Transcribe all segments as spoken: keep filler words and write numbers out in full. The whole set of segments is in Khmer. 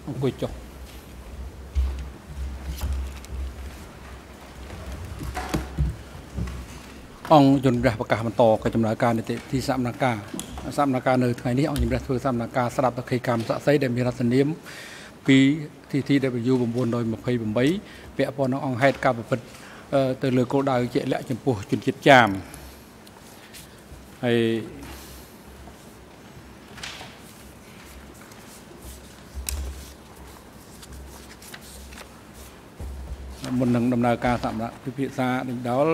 អង្គុយចុះអង្គជំរះប្រកាសបន្តកិច្ចដំណើរការនីតិទីសមនការសមនការនៅថ្ងៃនេះអង្គជំរះធ្វើសមនការស្ដាប់តក្កកម្មស័ក្តិសិទ្ធិដែលមានរដ្ឋនាមពី ទី ទី ដបយូ 928 ពាក់ព័ន្ធនឹងអង្គហេតុការប្រព្រឹត្តទៅលើគោលដៅជាក់លាក់ចំពោះជនជាតិចាមហើយមុននឹងដំណើរការសម្រាប់ពិភាក្សាដេញដោល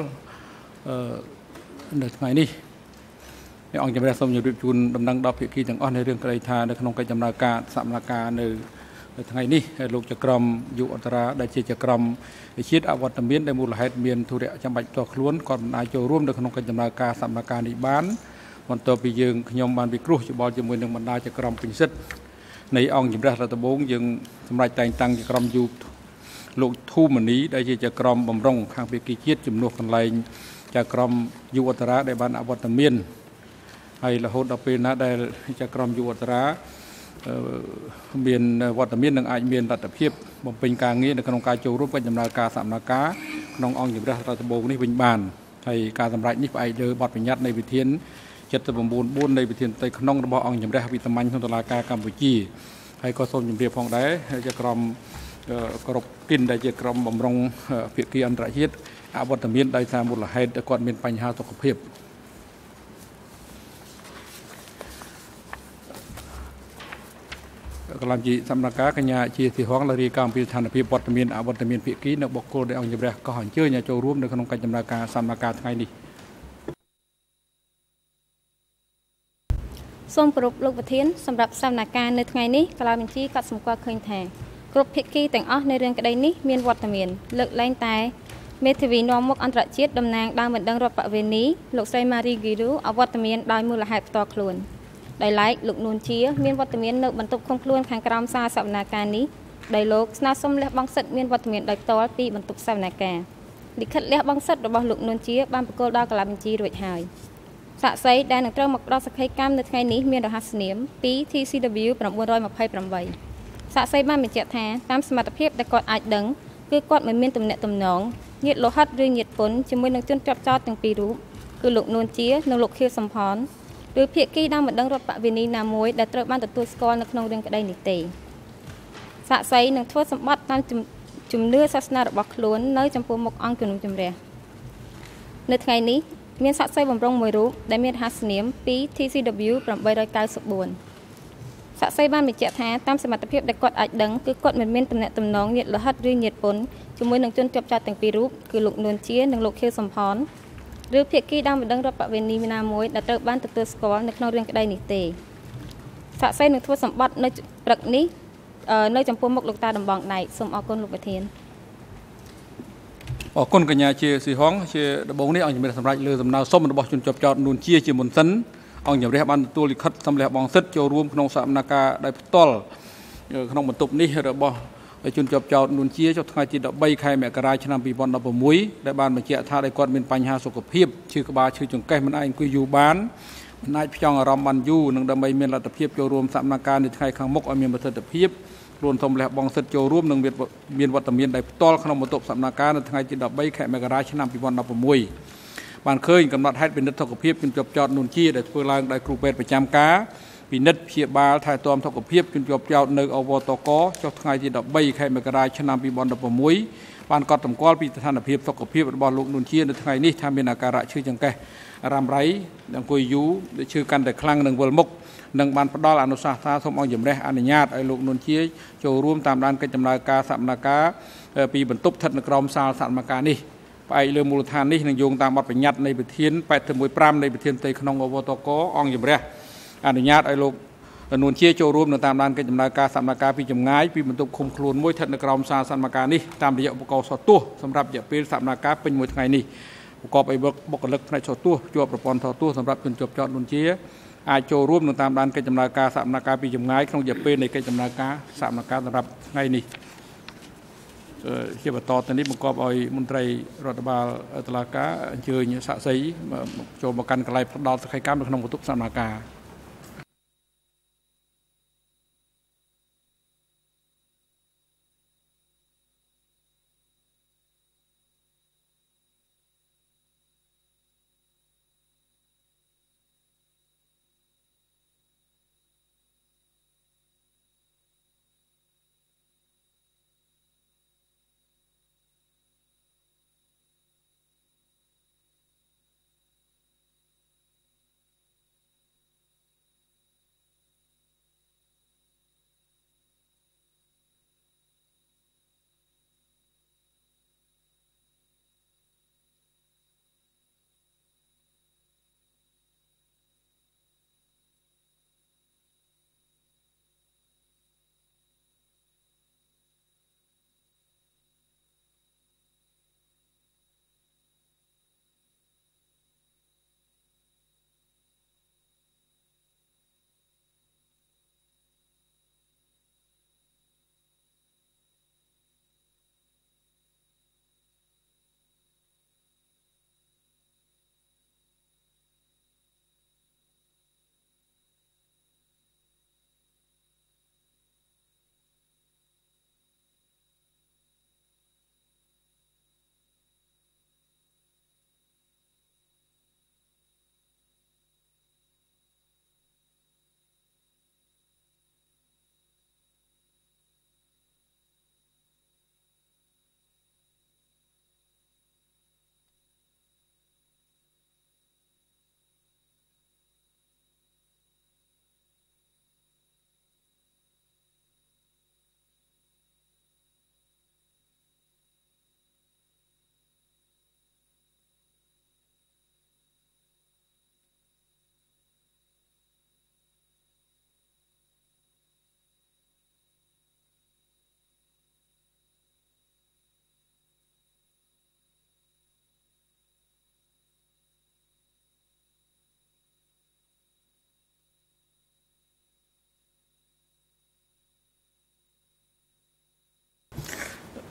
នៅថ្ងៃនេះអង្គជំរះសូមជម្រាបជូនដំណឹងដល់ភាគីទាំងអស់ในរឿងក្តីថានៅក្នុងកិច្ចដំណើរការសម្រាប់ការនៅថ្ងៃនេះលោកចក្រមយុអន្តរាដែលជាចក្រមជាតិអវត្តមានដែលមូលហេតុមានធុរៈចាំបាច់ផ្ទាល់ខ្លួនគាត់មិនអាចចូលរួមនៅក្នុងកិច្ចដំណើរការសម្រាប់ការនេះបានបន្ទាប់ពីយើងខ្ញុំបានពិគ្រោះយោបល់ជាមួយនឹងបណ្ដាចក្រមពេញសិទ្ធិនៃអង្គជំរះរដ្ឋដំបងយើងសម្រាប់តែងតាំងចក្រមយុលោកធូមនីដែលជាចក្រមបំរុងខាងភាគីជាតិជំនួសកន្លែងចក្រមយុអន្តរាដែលបានអវត្តមានហើយរហូតដល់ពេលណាដែលចក្រមយុអន្តរាមានវត្តមាននឹងអាចមានលទ្ធភាពបំពេញការងារនៅក្នុងការចូលរួមកិច្ចដំណើរការសកម្មភាពក្នុងអង្គជំរះរដ្ឋដំបងនេះវិញបានហើយការសម្រេចនេះផ្អែកលើបទបញ្ញត្តិនៃវិធាន เจ็ดสิบเก้า บนនៃវិធានផ្ទៃក្នុងរបស់អង្គជំរះវិសាមញ្ញក្នុងតុលាការកម្ពុជាហើយក៏សូមជម្រាបផងដែរជាក្រុមគ្រប់គិនដែលជាក្រុមបំរុងភាគីអន្តរជាតិអវត្តមានដោយសារមូលហេតុគាត់មានបញ្ហាសុខភាពកន្លងជាសម្ដែងការកញ្ញាជាទីហងលរីកម្មពីស្ថានភាពវត្តមានអវត្តមានភាគីនៅបុគ្គលដែលអង្គជំរះក៏អញ្ជើញចូលរួមនៅក្នុងកិច្ចដំណើរការសម្ដែងការថ្ងៃនេះសូមគោរពលោកប្រធានសម្រាប់សម្ដែងការនៅថ្ងៃនេះកន្លងបញ្ជីក៏សម្គាល់ឃើញថាគ្រប់ភាគីទាំងអស់ในរឿងក្តីនេះមានវត្តមានលើកលែងតែមេធាវីនាំមុខអន្តរជាតិតំណាងដើមបណ្ដឹងរដ្ឋបវេនីលោកស្រីម៉ារីហ្គីរូអវត្តមានដោយមូលហេតុផ្ទាល់ខ្លួនដោយឡែកលោកនួនជាមានវត្តមាននៅបន្ទប់ឃុំខ្លួនខាងក្រោមសាលសវនាការនេះដោយលោកស្នើសុំលះបង់សិទ្ធិមានវត្តមានដោយផ្ទាល់ពីបន្ទប់សវនាការលិខិតលះបង់សិទ្ធិរបស់លោកនួនជាបានប្រកល់ដល់កន្លងបញ្ជីរួចហើយសាក្សីដែលនឹងត្រូវមកផ្ដល់សក្ខីកម្មនៅថ្ងៃនេះមានរហស្សនាម ពី ที ซี ដបយូ 928 សាក្សីបានបញ្ជាក់ថាតាមសមត្ថភាពដែលគាត់អាចដឹងគឺគាត់មិនមានទំនាក់ទំនងញាតិលោហិតឬញាតិពុនជាមួយនឹងជនជាប់ចោទទាំងពីររូបគឺលោកនួនជានិងលោកខៀវសំផនឬភាគីដើមបណ្ដឹងរដ្ឋបវេនីណាមួយដែលត្រូវបានទទួលស្គាល់នៅក្នុងរឿងក្តីនេះទេសាក្សីនឹងធ្វើសម្បត្តិតាមជំនឿសាសនារបស់ខ្លួននៅចំពោះមុខអង្គជំនុំជម្រះនៅថ្ងៃនេះមានសាក្សីបំរុងមួយរូបដែលមានរហស្សនាម ពី ที ซี ដបយូ 894 សាក្សីបានបញ្ជាក់ថាតាមសមត្ថភាពដែលគាត់អាចដឹងគឺគាត់មិនមានទំនាក់ទំនងញាតិលោហិតឬញាតិពុនជាមួយនឹងជនជាប់ចោទទាំងពីររូបគឺលោកនួនជានិងលោកខៀវសំផនឬភាគីដើមបណ្ដឹងរដ្ឋបវេនីណាមួយដែលត្រូវបានទទួលស្គាល់នៅក្នុងរឿងក្តីនេះទេសាក្សីនឹងធ្វើសម្បត្តិនៅព្រឹកនេះនៅចំពោះមុខលោកតាដំបងដៃសូមអរគុណលោកប្រធានអរគុណកញ្ញាជាស៊ីហងជាដំបងនេះអង្គជំរះសម្រាប់លើសំណើសុំរបស់ជនជាប់ចោទនួនជាជាមុនសិនអង្គជំរះបានទទួលលិខិតសម្លះបង់សិទ្ធិចូលរួមក្នុងសកម្មភាពដោយផ្ទាល់ក្នុងបន្ទប់នេះរបស់ជនជាប់ចោទនួនជាចុះថ្ងៃទី 13 ខែមករាឆ្នាំ 2016 ដែលបានបញ្ជាក់ថាដែលគាត់មានបញ្ហាសុខភាពឈឺក្បាលឈឺចង្កេះមិនអាចអង្គុយយូរបានមិនអាចផ្ចង់អារម្មណ៍បានយូរនឹងដើម្បីមានលទ្ធភាពចូលរួមសកម្មភាពនៅថ្ងៃខាងមុខឲ្យមានប្រសិទ្ធភាពខ្លួនសូមលះបង់សិទ្ធិចូលរួមនឹងមានវត្តមានដោយផ្ទាល់ក្នុងបន្ទប់សកម្មភាពនៅថ្ងៃទី 13 ខែមករាឆ្នាំ 2016 បានឃើញកំណត់ហេតុពិនិត្យសុខភាពជនជាប់ចោទនួនជាដែលធ្វើឡើងដោយគ្រូពេទ្យប្រចាំការពិនិត្យព្យាបាលថែទាំសុខភាពជនជាប់ចោទនៅអវតកចុះថ្ងៃទី 13 ខែមករាឆ្នាំ 2016 បានកត់សម្គាល់ពីស្ថានភាពសុខភាពរបស់លោកនួនជានៅថ្ងៃនេះថាមានអាការៈឈឺចង្កេះរ៉ាំរ៉ៃអង្គុយយូរឈឺកាន់តែខ្លាំងនិងវិលមុខនិងបានផ្ដល់អនុសាសន៍ថាសូមអង្គជំរះអនុញ្ញាតឲ្យលោកនួនជាចូលរួមតាមដានកិច្ចដំណើរការសកម្មភាពពីបន្ទប់ស្ថិតនៅក្រោមសាលសកម្មភាពនេះផ្អែកលើមូលដ្ឋាននេះនឹងយោងតាមបទបញ្ញត្តិនៃវិធាន แปดสิบเอ็ด ห้า នៃវិធានផ្ទៃក្នុងអវតកអង្គជំរះអនុញ្ញាតឲ្យលោកនួនជាចូលរួមនៅតាមដានកិច្ចដំណើរការសកម្មភាពពីចម្ងាយពីបន្ទប់ឃុំខ្លួនមួយស្ថិតនៅក្រោមសាលសកម្មភាពនេះតាមរយៈឧបករណ៍សោះទស្សន៍សម្រាប់រយៈពេលសកម្មភាពពេញមួយថ្ងៃនេះប្រកបដោយបុគ្គលិកផ្នែកសោះទស្សន៍ជាប់ប្រព័ន្ធសោះទស្សន៍សម្រាប់ជនជាប់ចោទនួនជាអាចចូលរួមនៅតាមដានកិច្ចដំណើរការសកម្មភាពពីចម្ងាយក្នុងរយៈពេលនៃកិច្ចដំណើរការសកម្មភាពសម្រាប់ថ្ងៃនេះជាបន្តទៅនេះបង្កប់ឲ្យមន្ត្រីរដ្ឋបាលតុលាការអញ្ជើញសាក្សីចូលមកកាន់កន្លែងផ្ដល់សក្ខីកម្មនៅក្នុងបន្ទប់សកម្មភាព ការ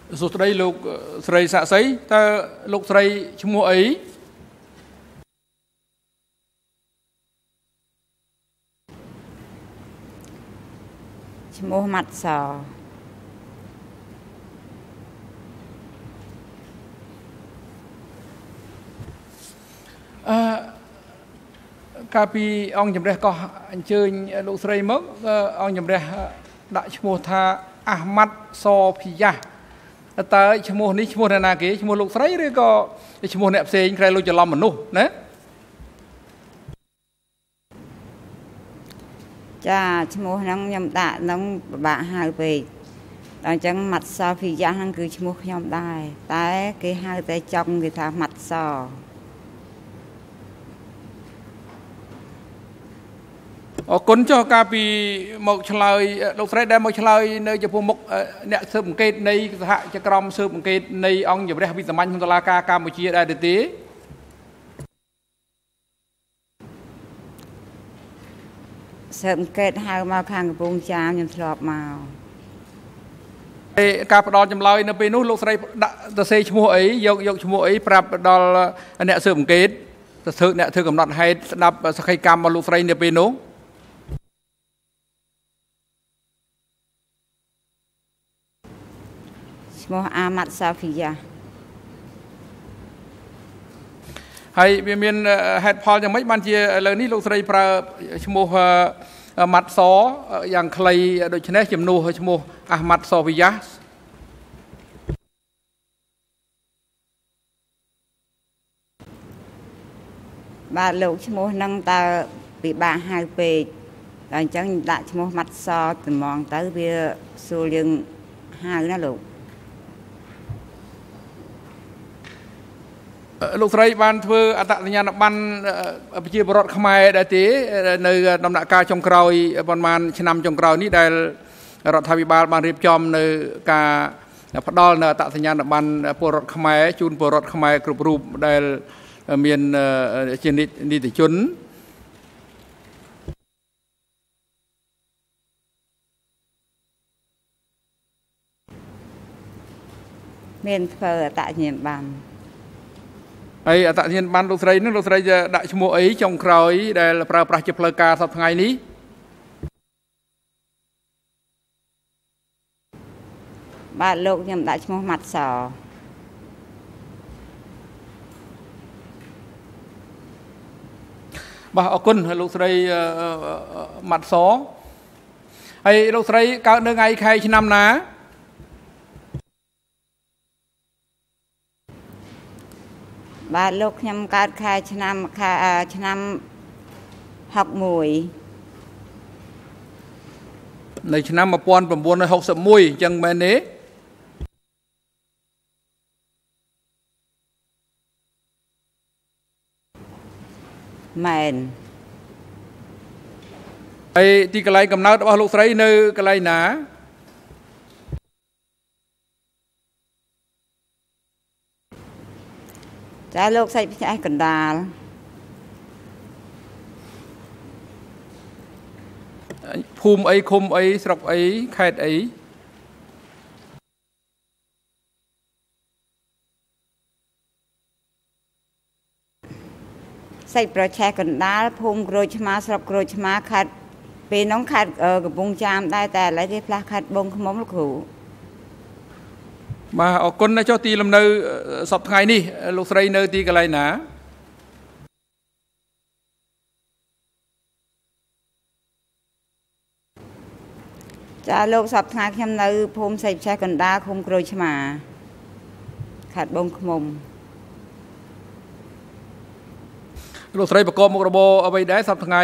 số đây lục sấy xạ sấy ta lục sấy chung mua ấy mua mặt sò cà pi ông nhầm đây có anh chơi lục sấy mất ông nhầm đây đại chung mua tha Ahmad so pia ta chung mua ní chung mua này kì chung mua lục sấy đấy có chung mua nẹp xe cái lục cho làm mình nu nè cha mua nông nhầm tạ nông bạn hai về đằng chân mặt sò phi giá năng cứ mua nhầm đài tại cái hai tay trong người ta mặt sò ở cuốn cho cà phê một lời lúc đấy đem một lời nơi cho phụ mục nẹt sơ một cây này hạ cho crom sơ một cây này ông nhiều đây bị tầm anh không la ca Campuchia đây được tí sớm kết hai màu khang bông chàm nhầm sọp màu cà phê đo chấm lời nó bênนู้lúc đấy đã ta xây chmua ấy dọc dọc chmua ấy prap đo nẹt sơ một cây ta sơ nẹt sơ cầm nọt hay đập sa khai cam mà lúc đấy nó bênนู้ mua Ahmad so phi giá hay vì miền hạt phò chẳng mấy ban chia lời ní lúc đây pra mua mặt xó dạng clay đôi chân chấm nu hơi mua Ahmad so với giá ba lúc mua nâng ta bị ba hai về đằng chân đã mua mặt so từ mòn tới bia xu lưng hai nó lục lúc đấy ban thưa ở tại nhà ban chia bọt Khmer đã thế nơi nằm đại ca trong còi ban man năm trong còi ní đâyរដ្ឋាភិបាលបានរៀបចំនៅការផ្ដល់នៅអត្តសញ្ញាណប័ណ្ណពលរដ្ឋខ្មែរជូនពលរដ្ឋខ្មែរគ្រប់រូបដែលមានជានីតិជនមានធ្វើអត្តសញ្ញាណប័ណ្ណហើយអត្តសញ្ញាណប័ណ្ណលោកស្រីនឹងលោកស្រីจะដាក់ឈ្មោះអីចុងក្រោយដែលប្រើប្រាស់ជាផ្លូវការសប្តាហ៍ថ្ងៃនេះបាទលោកខ្ញុំដាក់ឈ្មោះម៉ាត់សបាទអរគុណលោកស្រីម៉ាត់សហើយលោកស្រីកើតនៅថ្ងៃខែឆ្នាំណាបាទលោកខ្ញុំកើតខែឆ្នាំខែឆ្នាំហុកមួយនៅឆ្នាំmột nghìn chín trăm sáu mươi mốtអញ្ចឹងមែនទេមែនហើយទីកន្លែងកំណើតរបស់លោកស្រីនៅកន្លែងណាចាលោកសាច់ផ្ទះកណ្ដាលភូមិអីឃុំអីស្រុកអីខេត្តអីសាច់ប្រឆេះកណ្ដាលភូមិក្រូចឆ្មាស្រុកក្រូចឆ្មាខេត្តពេលនោះខេត្តកំពង់ចាមដែរតែឥឡូវគេផ្លាស់ខេត្តបងឃ្មុំលោកគ្រូបាទអរគុណណាស់ចុះទីលំនៅសប្តាហ៍ថ្ងៃនេះលោកស្រីនៅទីកន្លែងណាចាលោកសប្តាហ៍ខ្ញុំនៅភូមិសេចក្ដីកណ្ដាលឃុំក្រូចឆ្មាខេត្តបងឃ្មុំលោកស្រីប្រកបមុខរបរអ្វីដែរសប្តាហ៍ថ្ងៃ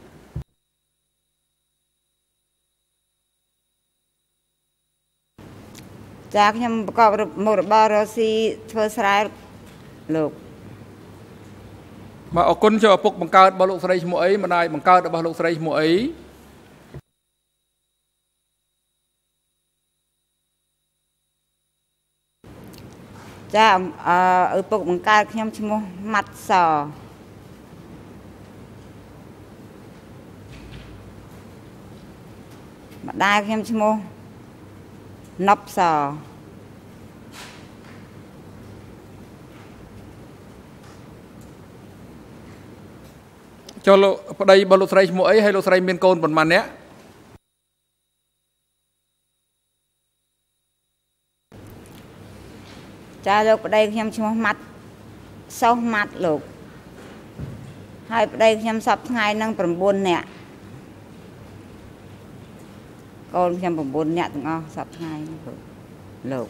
ចាខ្ញុំប្រកបមុខរបររកស៊ីធ្វើស្រែលោកបាទអរគុណចូលឪពុកបង្កើតរបស់លោកស្រីឈ្មោះអីម្ដាយបង្កើតរបស់លោកស្រីឈ្មោះអីចាអឺឪពុកបង្កើតខ្ញុំឈ្មោះម៉ាត់សម្ដាយខ្ញុំឈ្មោះណប់ស cho lộ đây bao lộ sấy mua ấy hay lộ sấy miên côn bẩn màn nhé cha lộ đây nhầm chua mặt sau mặt lộ hai đây nhầm sập ngày năng bẩn buồn nè con nhầm bẩn buồn nè từng o sập ngày lộ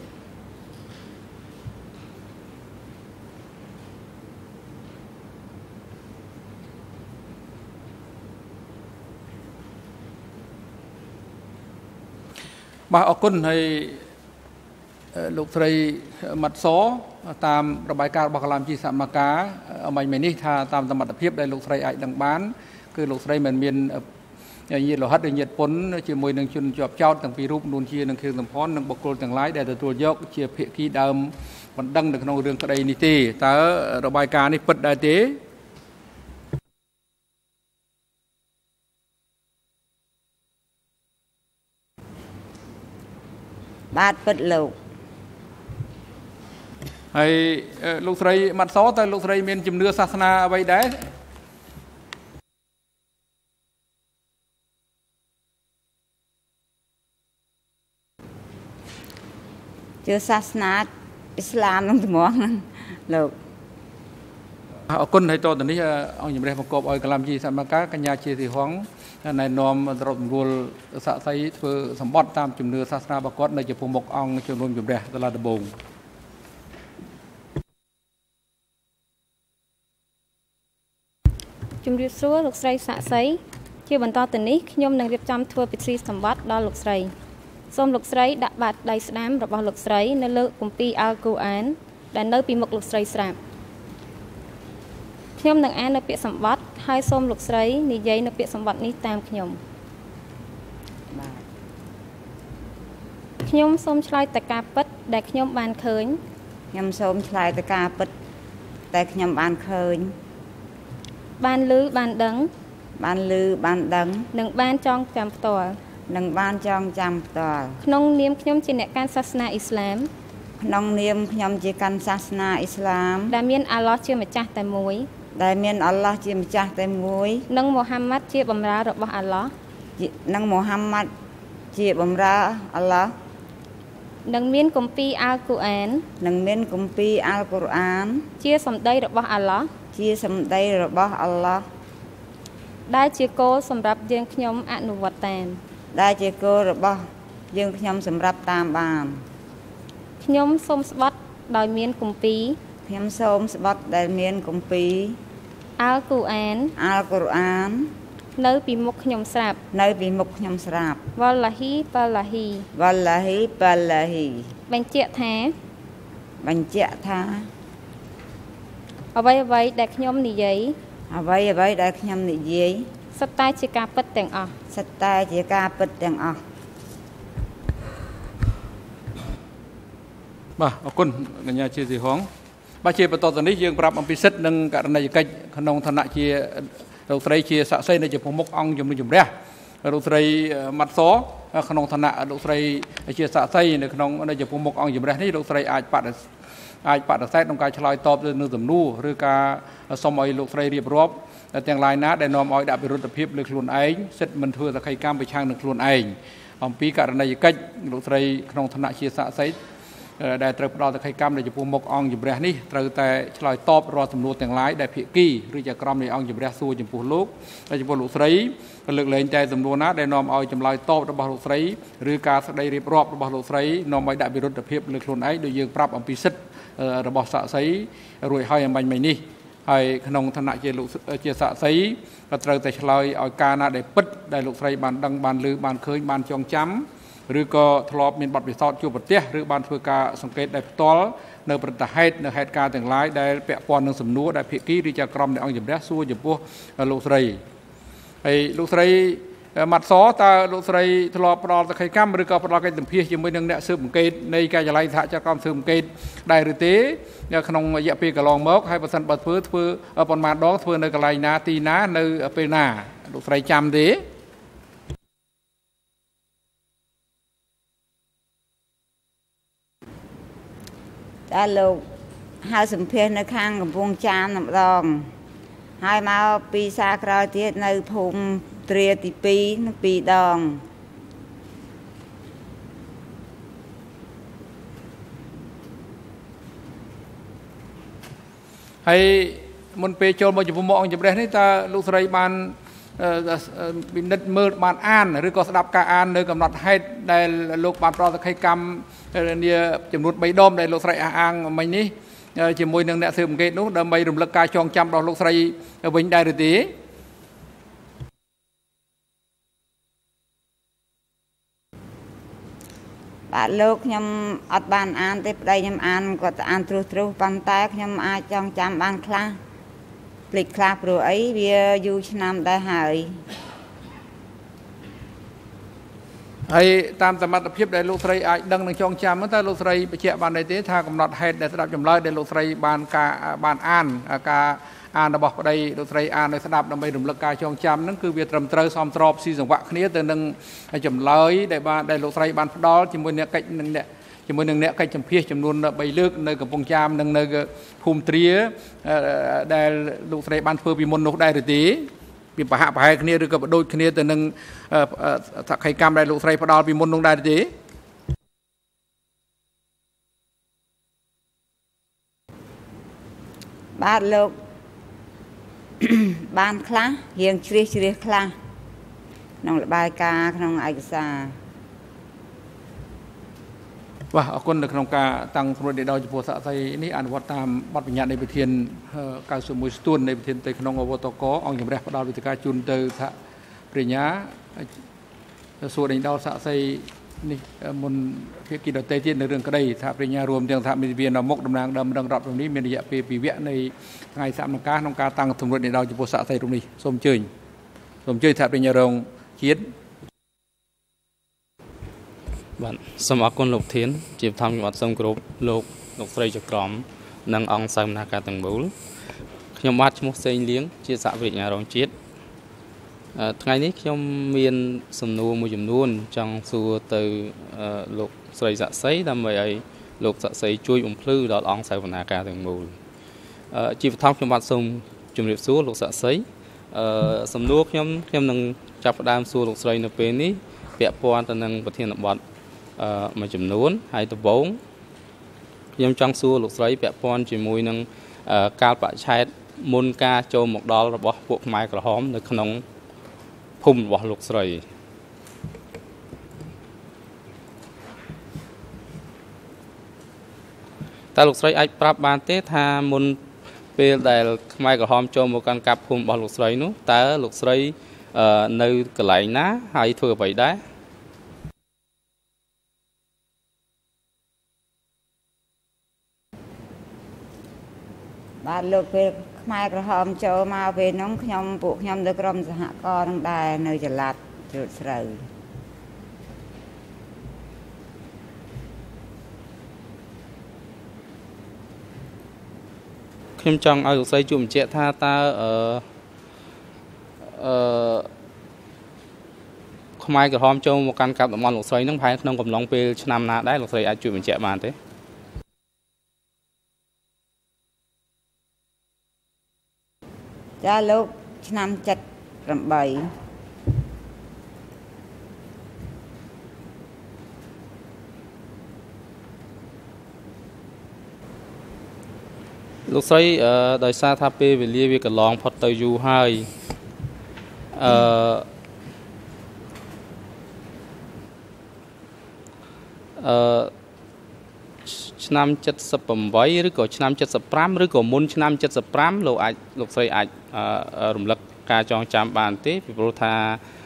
bà ở quân hay lục thầy mặt số tamระบายการบอกlàm chi sạmมาcáเอาไม่ไม่นี่ท่าตามสมรรถเพียบได้ลูกไทรไอ้ดังบ้านคือลูกไทรเหมือนเมียนอย่างยีเราฮัดอย่างยีปนเชื่อมวยหนึ่งชุนจอบเจ้าต่างปีรูปนูนเชียหนึ่งคือสัมพรหนึ่งบกโกลต่างหลายได้แต่ตัวยกเชียเพียกีดำมันดังในขนมเรื่องกระไดนิตีแต่ระบายการนี่ปิดได้เต้บาดปิดลูกไอ้ลูกไทรมัดซ้อแต่ลูกไทรเมียนจุ่มเนื้อศาสนาไว้ได้เจอศาสนาอิสลามนั่งหมองลูกเอาคนให้ตัวตอนนี้เอาอย่างไรประกอบเอากลามจีสามกากัญญาเชียร์สีห้องในนอมตรวจรูลสะใสเพื่อสมบัติตามจุ่มเนื้อศาสนาประกอบในจุ่มบกองจุ่มรวมจุ่มแร่ตลาดบงจุ่มเรียบซัวลูกไทรสะใสเชื่อบรรทอตอนนี้ขยมนังเรียบจำทัวร์ปิดซีสมบัติดอลูกไทรส้มลูกไทรดับบาดไดสนามระบาลูกไทรในเลือกกุมปีอัลกูอันและเนื้อปีมกลูกไทรสามขยมนังอันในเปียสมบัติให้ส้มลูกไทรนิยัยในเปียสมบัตินี้ตามขยมขยมส้มชลายตะกาปัดได้ขยมบานเคินยำส้มชลายตะกาปัดแต่ขยมบานเคินบานลือบานดังบานลือบานดังหนึ่งบานจองจำตัวหนึ่งบานจองจำตัวขนมเนียมขยมจีเนการศาสนาอิสลามขนมเนียมขยมจีการศาสนาอิสลามได้เมียนอัลลอฮ์เชื่อมาจากแต่มวยได้เมียนอัลลอฮ์เชื่อมาจากแต่มวยนังมุฮัมมัดเชื่อบำราระบอัลลอฮ์นังมุฮัมมัดเชื่อบำราอัลลอฮ์นังเมียนกุมปีอัลกุรอานนังเมียนกุมปีอัลกุรอานเชื่อสมได้ระบอัลลอฮ์เชื่อสมได้ระบอัลลอฮ์ได้เชื่อโกสำหรับยังขยมอนุวัตแตนได้เจโกระบยังขยมสำหรับตามบานขยมส้มสบัดโดยเมียนกุมปีขยมส้มสบัดโดยเมียนกุมปีอัลกุรอานอัลกุรอานเนื้อปีมุกขยมสราบเนื้อปีมุกขยมสราบวัลลาฮีปาลาฮีวัลลาฮีปาลาฮีบัญเจแท้บัญเจท้าเอาไว้ไว้ได้ขยมนิยัยเอาไว้ไว้ได้ขยมนิยัยสไตล์จิกาปัดแต่งออกสไตล์จิกาปัดแต่งออกบ่ขอบคุณกัญญาเชียร์สีห้องบาเชียร์ประตอนนี้ยังปรับอัมพิสิทธิ์หนึ่งกรณีกิจขนมธนาเชียร์เราใส่เชียร์สะใสในจุดพมกองจุ่มจุ่มแร่เราใส่มัดซ้อขนมธนาเราใส่เชียร์สะใสในขนมในจุดพมกองจุ่มแร่นี่เราใส่อาจปัดอาจปัดใส่ตรงการฉลายตอบในนื้อสมนู่หรือการสมัยเราใส่เรียบรอบแต่อย่างไรนะได้นอมอ้อยดับไปรุตพิบเลยคลุนเองเสร็จมันเถื่อตะไคร้ก้ามไปช่างหนึ่งคลุนเองอมปีกรณีกิจเราใส่ขนมธนาเชียร์สะใสได้ตรึกเราตะไคร้ก้ามในจุดพมกองจุ่มแร่นี่ตรึกแต่ฉลายตอบรอสำนวนอย่างไรได้เพียกี้หรือจะกรอมในองจุ่มแร่สู้จุ่มปูลูกในจุ่มปูลูกใส่เลือกเลยใจสำนวนนะได้นอมอ้อยจุ่มลายตอบระบาดลูกใส่หรือการได้เรียบรอบระบาดลูกใส่นอมอ้อยดับไปรุตพิบเลยคลุนเองโดยยืงปรับอมปีสิทธิ์ระบาดสะใสรวยให้ยังไม่ไม่นี่ให้ขนมธนาเจลุเจสะใสก็ตรึกแต่ฉลายเอาการน่ะได้ปิดได้ลูกใส่บานดังบานลือบานเคยบานจองจำหรือก็ทลอบมีบัตรไปสอดจูบเตี้ยหรือบานเพื่อการสังเกตได้ตอลในประเทศในเหตุการณ์ต่างหลายได้เปะปอนหนึ่งสำนัวได้เพียกี้หรือจะกรอมในองค์จิบแรสู้จิบพวกลูกใส่ไอ้ลูกใส่มัดซ้อตาลูกใส่ทลอบปลอดตะไคร้กั้มหรือก็ปลอดกันถึงเพียยังไม่นึงเนี่ยสืบสังเกตในการจะไล่ถ่ายจะกรอมสืบสังเกตได้หรือเต้ขนมยาปีกระลองมกให้ประสันบัดเพื่อเพื่อปนมาดอกเพื่อในกระไรนาตีนาในเปนาลูกใส่จำดีแต่ลูกหาสมเพชในข้างกับวงจานน้ำรอง hai mau pi xa kroi tiết nơi phum tria tí pi nó pi đòn hay muốn pe cho một chục mong chụp đây ta lúc sấy ban bị nứt mơ ban an rồi có đáp cả an nơi cầm nọt hay đây lúc ban pro hay cam nia chụp nút bay đom đây lúc sấy an mình ní chỉ môi nâng nẹt sườn cái nút đâm bay rùng lực ca chong trăm đó lúc sấy vinh đây rồi tí bạn lúc nhom ọt ban an tiếp đây nhom an có an tru tru pan tay nhom ai chong trăm ban khla lịch khla rồi ấy bia du nam đại hải hay tam tầm mặt phiếp đại lục sấy ai đăng đằng chong trăm ta lục sấy bị chẹt bàn đại tế tha cầm nọt hay để đáp chấm lời đại lục sấy bàn ca bàn an ca an đãบอกđây lục sấy an để đáp đâm bay rùng lực ca chong trămนั่นคือเวียตรมเตอร์ซอมตรอบซีสังวะนี้แต่หนึ่งจำเลยได้บานได้ลกไตรบานดอลจำนวนเนี่ยกันหนึ่งเนี่ยจำนวนหนึ่งเนี่ยกันจำเพียจำนวนใบเลือกในกับปงจามหนึ่งในภูมิเตรียได้ลกไตรบานเพื่อปีมนนกได้หรือตีปีปะหะปะให้นี้หรือกับโดยนี้แต่หนึ่งถ้าใครกรรมได้ลกไตรดอลปีมนนกได้หรือตีบ้านลูกบ้านคลาเฮียงเชียเชียคลาน้องใบกาน้องไอกษาว่าคนในโครงการตั้งสมรสเดดาวจุโพสะไซนี่อ่านวัดตามบัตรปัญญาในประเทศการสมุยสตูนในประเทศเตยขนงอวตกองอย่างแรกพระดาววิทยาจุนเตยทะปริญญาส่วนในดาวสะไซนี่มนเพื่อกิจเตยที่ในเรื่องก็ได้ทะปริญญารวมเรื่องทะมีเวียนมกดำนางดำดังรับตรงนี้มีระยะปีปีเวะในไงสามนักการน้องการตั้งสมรสเดดาวจุโพสะไซตรงนี้สมเจยสมเจยทะปริญญารงเขียนบันสมัครคนหลบเทียนจีบทำจังหวัดสงขลาโลกหลบไฟจักรอมนังองสามนาการตังบูลขยมวัดชมุกเซนเลี้ยงจีสะวิญญาณรองจีดทั้งนี้ขยมเมียนสมนูมวยจำนวนจังสู่เตยโลกใส่สะไซทำไว้โลกสะไซช่วยอุ้มพลื้ดอดองสามนาการตังบูลจีบทำจังหวัดสงจุ่มเรียบสู้โลกสะไซสมนูขยมขยมนังจับดามสู่โลกใส่ในปีนี้เปียปอนตะนังประเทศนบัดมาจำนวนให้ตัวบงยังจังสู้ลูกไส้แบบปอนจีมวยนึงการประชัยมุนกาโจมกดอลระบบพวกไม้กระหอมในขนมพุ่มวะลูกไส้แต่ลูกไส้ไอ้ปรับบานเตธามุนเปลแต่ไม้กระหอมโจมกันกับพุ่มวะลูกไส้นู้แต่ลูกไส้ในกระไหลนะให้ทั่วไปได้บ้านลูกเป็นไม้กระหอมโจมาเป็นน้องขยมปลูกขยมเด็กรมสหกรณ์ได้ในจลัดจุดเสยขยมจังเอาลูกไส้จุ่มเจท่าตาเออเออขมายกระหอมโจมกันกับมันลูกไส้น้องพายน้องกำลังไปชนำนาได้ลูกไส้อาจุ่มเจมาเต้จ้าลูกนำจัดรำใบลูกไส้โดยซาทาเปวิลีวิกลองพอตยูให้ชนำจัดสปมไว้หรือก็ชนำจัดสปรามหรือก็มุนชนำจัดสปรามลูกไอลูกไส้ไอรวมลักการจองจำบานที่พิพธา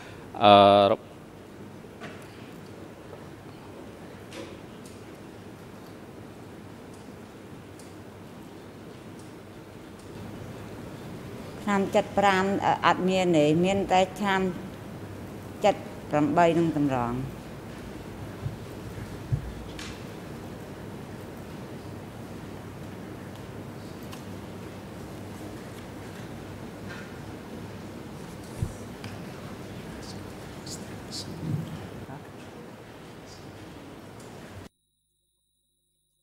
ทำจัดปรามอัดเมียนเนี่ยเมียนแต่ทำจัดรำใบนึงตำรอง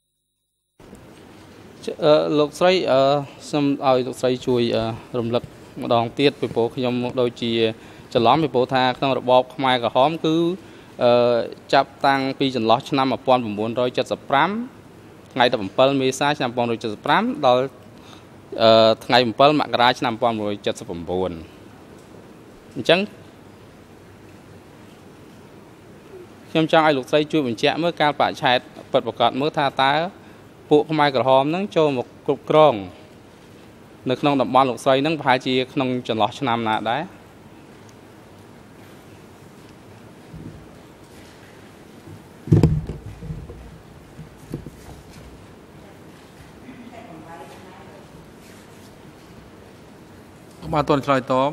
ลูกไส้สมเอาลูกไส้ช่วยรำลึกម្ដងទៀតពីព្រោះខ្ញុំដូចជាច្រឡំពីព្រោះថាក្នុងរបបខ្មែរក្រហមគឺចាប់តាំងពីចន្លោះឆ្នាំmột nghìn chín trăm七十五ថ្ងៃទីbảyមេសាឆ្នាំmột nghìn chín trăm七十五ដល់ថ្ងៃbảyមករាឆ្នាំmột nghìn chín trăm七mươi chínអញ្ចឹងខ្ញុំចង់ឲ្យលោកស្រីជួយបញ្ជាក់មើលការបច្ឆេទពិតប្រាកដមើលថាតើពួកខ្មែរក្រហមហ្នឹងចូលមកគ្រប់គ្រងនៅក្នុងតំបន់លោកស្រីហ្នឹងប្រហែលជាក្នុងចន្លោះឆ្នាំណាដែរបាទតើឆ្លើយតប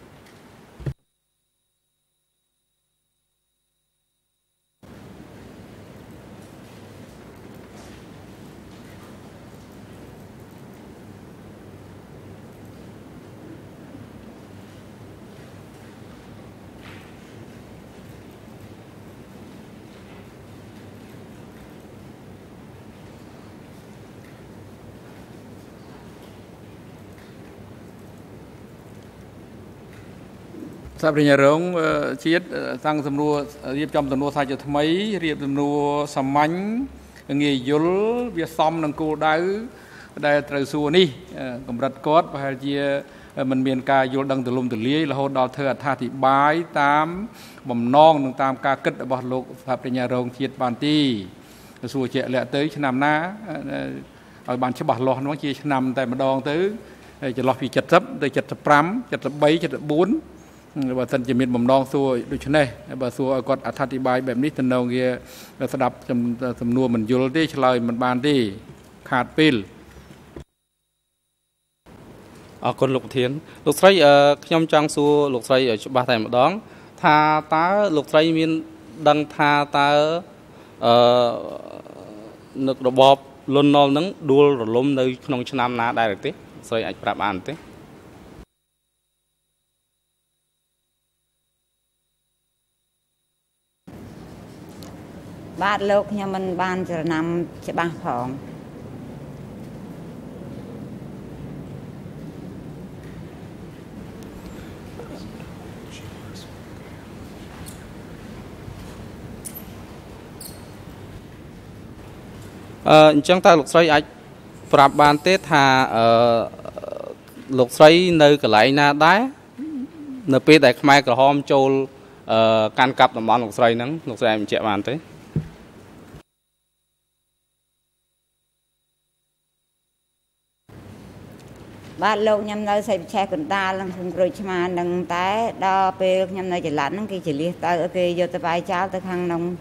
សាប់រិញ្ញារងជាតិតាំងសំណួររៀបចំសំណួរសាជាថ្មីរៀបសំណួរសាមញ្ញងាយយល់វាសមនឹងគោលដៅដែលត្រូវសួរនេះកម្រិតគាត់ប្រហែលជាមិនមានការយល់ដឹងទូលំទូលាយរហូតដល់ធ្វើអត្ថាធិប្បាយតាមបំណងនិងតាមការគិតរបស់លោកសាប់រិញ្ញារងជាតិបានទីសួរជាក់លាក់ទៅឆ្នាំណាឲ្យបានច្បាស់លាស់នោះជាឆ្នាំតែម្ដងទៅចន្លោះពីเจ็ดสิบទៅเจ็ดสิบห้า เจ็ดสิบสาม เจ็ดสิบสี่បើសិនជាមានបំណងសួរដូច្នេះបើសួរឲ្យគាត់អត្ថាធិប្បាយបែបនេះទៅនៅវាស្ដាប់សំណួរមិនយល់ទេឆ្លើយមិនបានទេខាតពេលអរគុណលោកប្រធានលោកស្រីខ្ញុំចង់សួរលោកស្រីឲ្យច្បាស់តែម្ដងថាតើលោកស្រីមានដឹងថាតើអឺនឹករបបលន់ណុលនឹងដួលរលំនៅក្នុងឆ្នាំណាដែរទេស្រីអាចប្រាប់បានទេបាទលោកខ្ញុំមិនបានច្រណំច្បាស់ផងអឺអញ្ចឹងតើលោកស្រីអាចប្រាប់បានទេថាអឺលោកស្រីនៅកន្លែងណាដែរនៅពេលដែលខ្មែរក្រហមចូលអឺកាន់កាប់តំបន់លោកស្រីហ្នឹងលោកស្រីអាចបញ្ជាក់បានទេបាទលោកខ្ញុំនៅសេចក្ដីកណ្ដាលនឹងក្នុងក្រួយឆ្មានឹងតែដល់ពេលខ្ញុំនៅចល័តហ្នឹងគេចលះទៅគេយកទៅបាយចោលទៅខាងក្នុង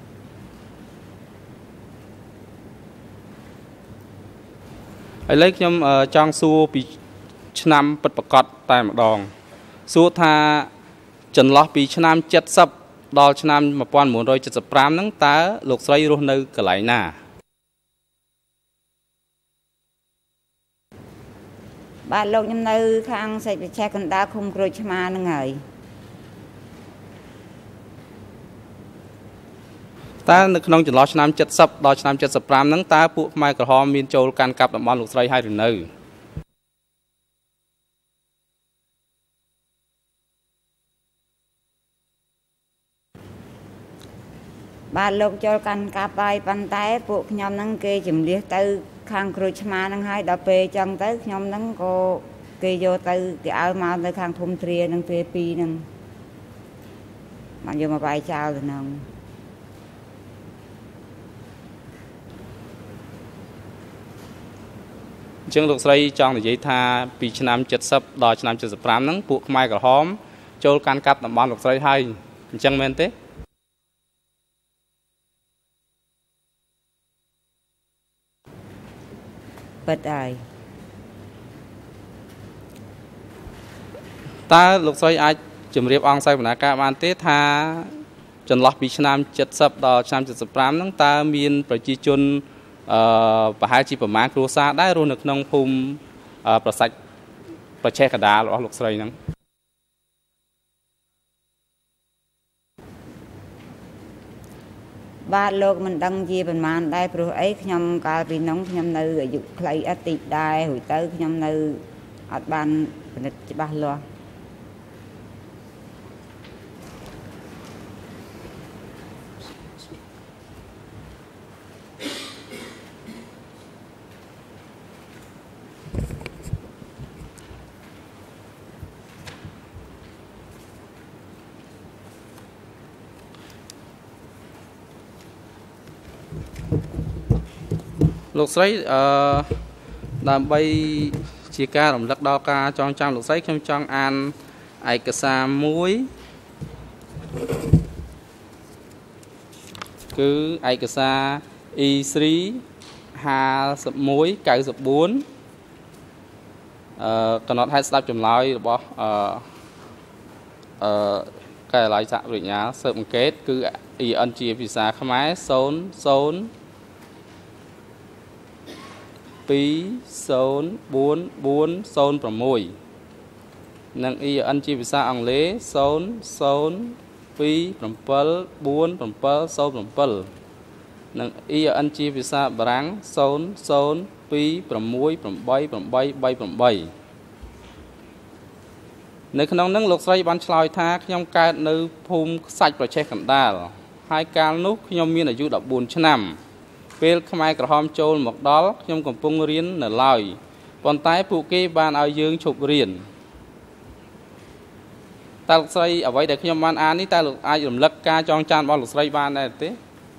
ឥឡូវខ្ញុំចង់សួរពីឆ្នាំពិតប្រាកដតែម្ដងសួរថាចន្លោះពីឆ្នាំเจ็ดสิบដល់ឆ្នាំmột nghìn chín trăm七十五ហ្នឹងតើលោកស្រីរស់នៅកន្លែងណាបាទលោកខ្ញុំនៅខាងសេចក្ដីកណ្ដាលឃុំក្រូចឆ្មាហ្នឹងហើយតើនៅក្នុងចន្លោះឆ្នាំเจ็ดสิบដល់ឆ្នាំเจ็ดสิบห้าហ្នឹងតើពួកខ្មែរក្រហមមានចូលកាន់កាប់តំបន់លោកស្រីហើយឬនៅបាទលោកចូលកាន់កាប់ហើយប៉ុន្តែពួកខ្ញុំហ្នឹងគេជំលះទៅខាងក្រូចឆ្មាហ្នឹងហើយដល់ពេលចឹងទៅខ្ញុំហ្នឹងក៏គេយកទៅគេឲ្យមកនៅខាងភូមិទ្រានឹងពេលពីរហ្នឹងបានយកមកបាយចោលទៅហ្នឹងអញ្ចឹងលោកស្រីចង់និយាយថាពីឆ្នាំเจ็ดสิบដល់ឆ្នាំเจ็ดสิบห้าហ្នឹងពួកខ្មែរក្រហមចូលកាន់កាប់តំបន់លោកស្រីហើយអញ្ចឹងមែនទេពិតហើយតើលោកស្រីអាចជម្រាបអង្គសាវនាការបានទេថាចន្លោះពីឆ្នាំเจ็ดสิบដល់ឆ្នាំเจ็ดสิบห้าហ្នឹងតើមានប្រជាជនអឺប្រហែលជាប្រមាណគ្រួសារដែររស់នៅក្នុងភូមិប្រសាច់ប្រឆេះកដាលរបស់លោកស្រីហ្នឹងបាទលោកមិនដឹងជាប្រមាណដែរព្រោះអីខ្ញុំកាលពីនោះខ្ញុំនៅអាយុខ្លីអត់តិចដែររួចទៅខ្ញុំនៅអត់បានពិនិត្យច្បាស់លាស់លោកស្រីអឺដើម្បីជាការរំលឹកដល់ការចងចាំលោកស្រីខ្ញុំចង់អានឯកសារមួយគឺឯកសារ E 3 ห้าสิบเอ็ด เก้าสิบสี่អឺកំណត់ហេតុស្ដាប់ចម្លើយរបស់អឺអឺការិយាល័យសហវិញ្ញាស៊ើបអង្កេតគឺ E N ជាភាសាខ្មែរศูนย์ ศูนย์ ពីរ ศูนย์ បួន បួន ศูนย์ ប្រាំមួយ និង E N ជាភាសាអង់គ្លេស ศูนย์ ศูนย์ ពីរ เจ็ด បួន เจ็ด ศูนย์ เจ็ด និង E N ជាភាសាបារាំង ศูนย์ ศูนย์ ពីរ หก แปด แปด แปด แปด แปด នៅក្នុងនោះលោកស្រីបានឆ្លើយថាខ្ញុំកើតនៅភូមិខ្សាច់ប្រជេះកណ្ដាលហើយកាលនោះខ្ញុំមានអាយុដប់បួនឆ្នាំពេលខ្មែរក្រហមចូលមកដល់ខ្ញុំកំពុងរៀននៅឡើយប៉ុន្តែពួកគេបានឲ្យយើងឈប់រៀនតើលោកស្រីអ្វីដែលខ្ញុំបានអាននេះតើលោកអាចរំលឹកការចងចាំរបស់លោកស្រីបានដែរទេ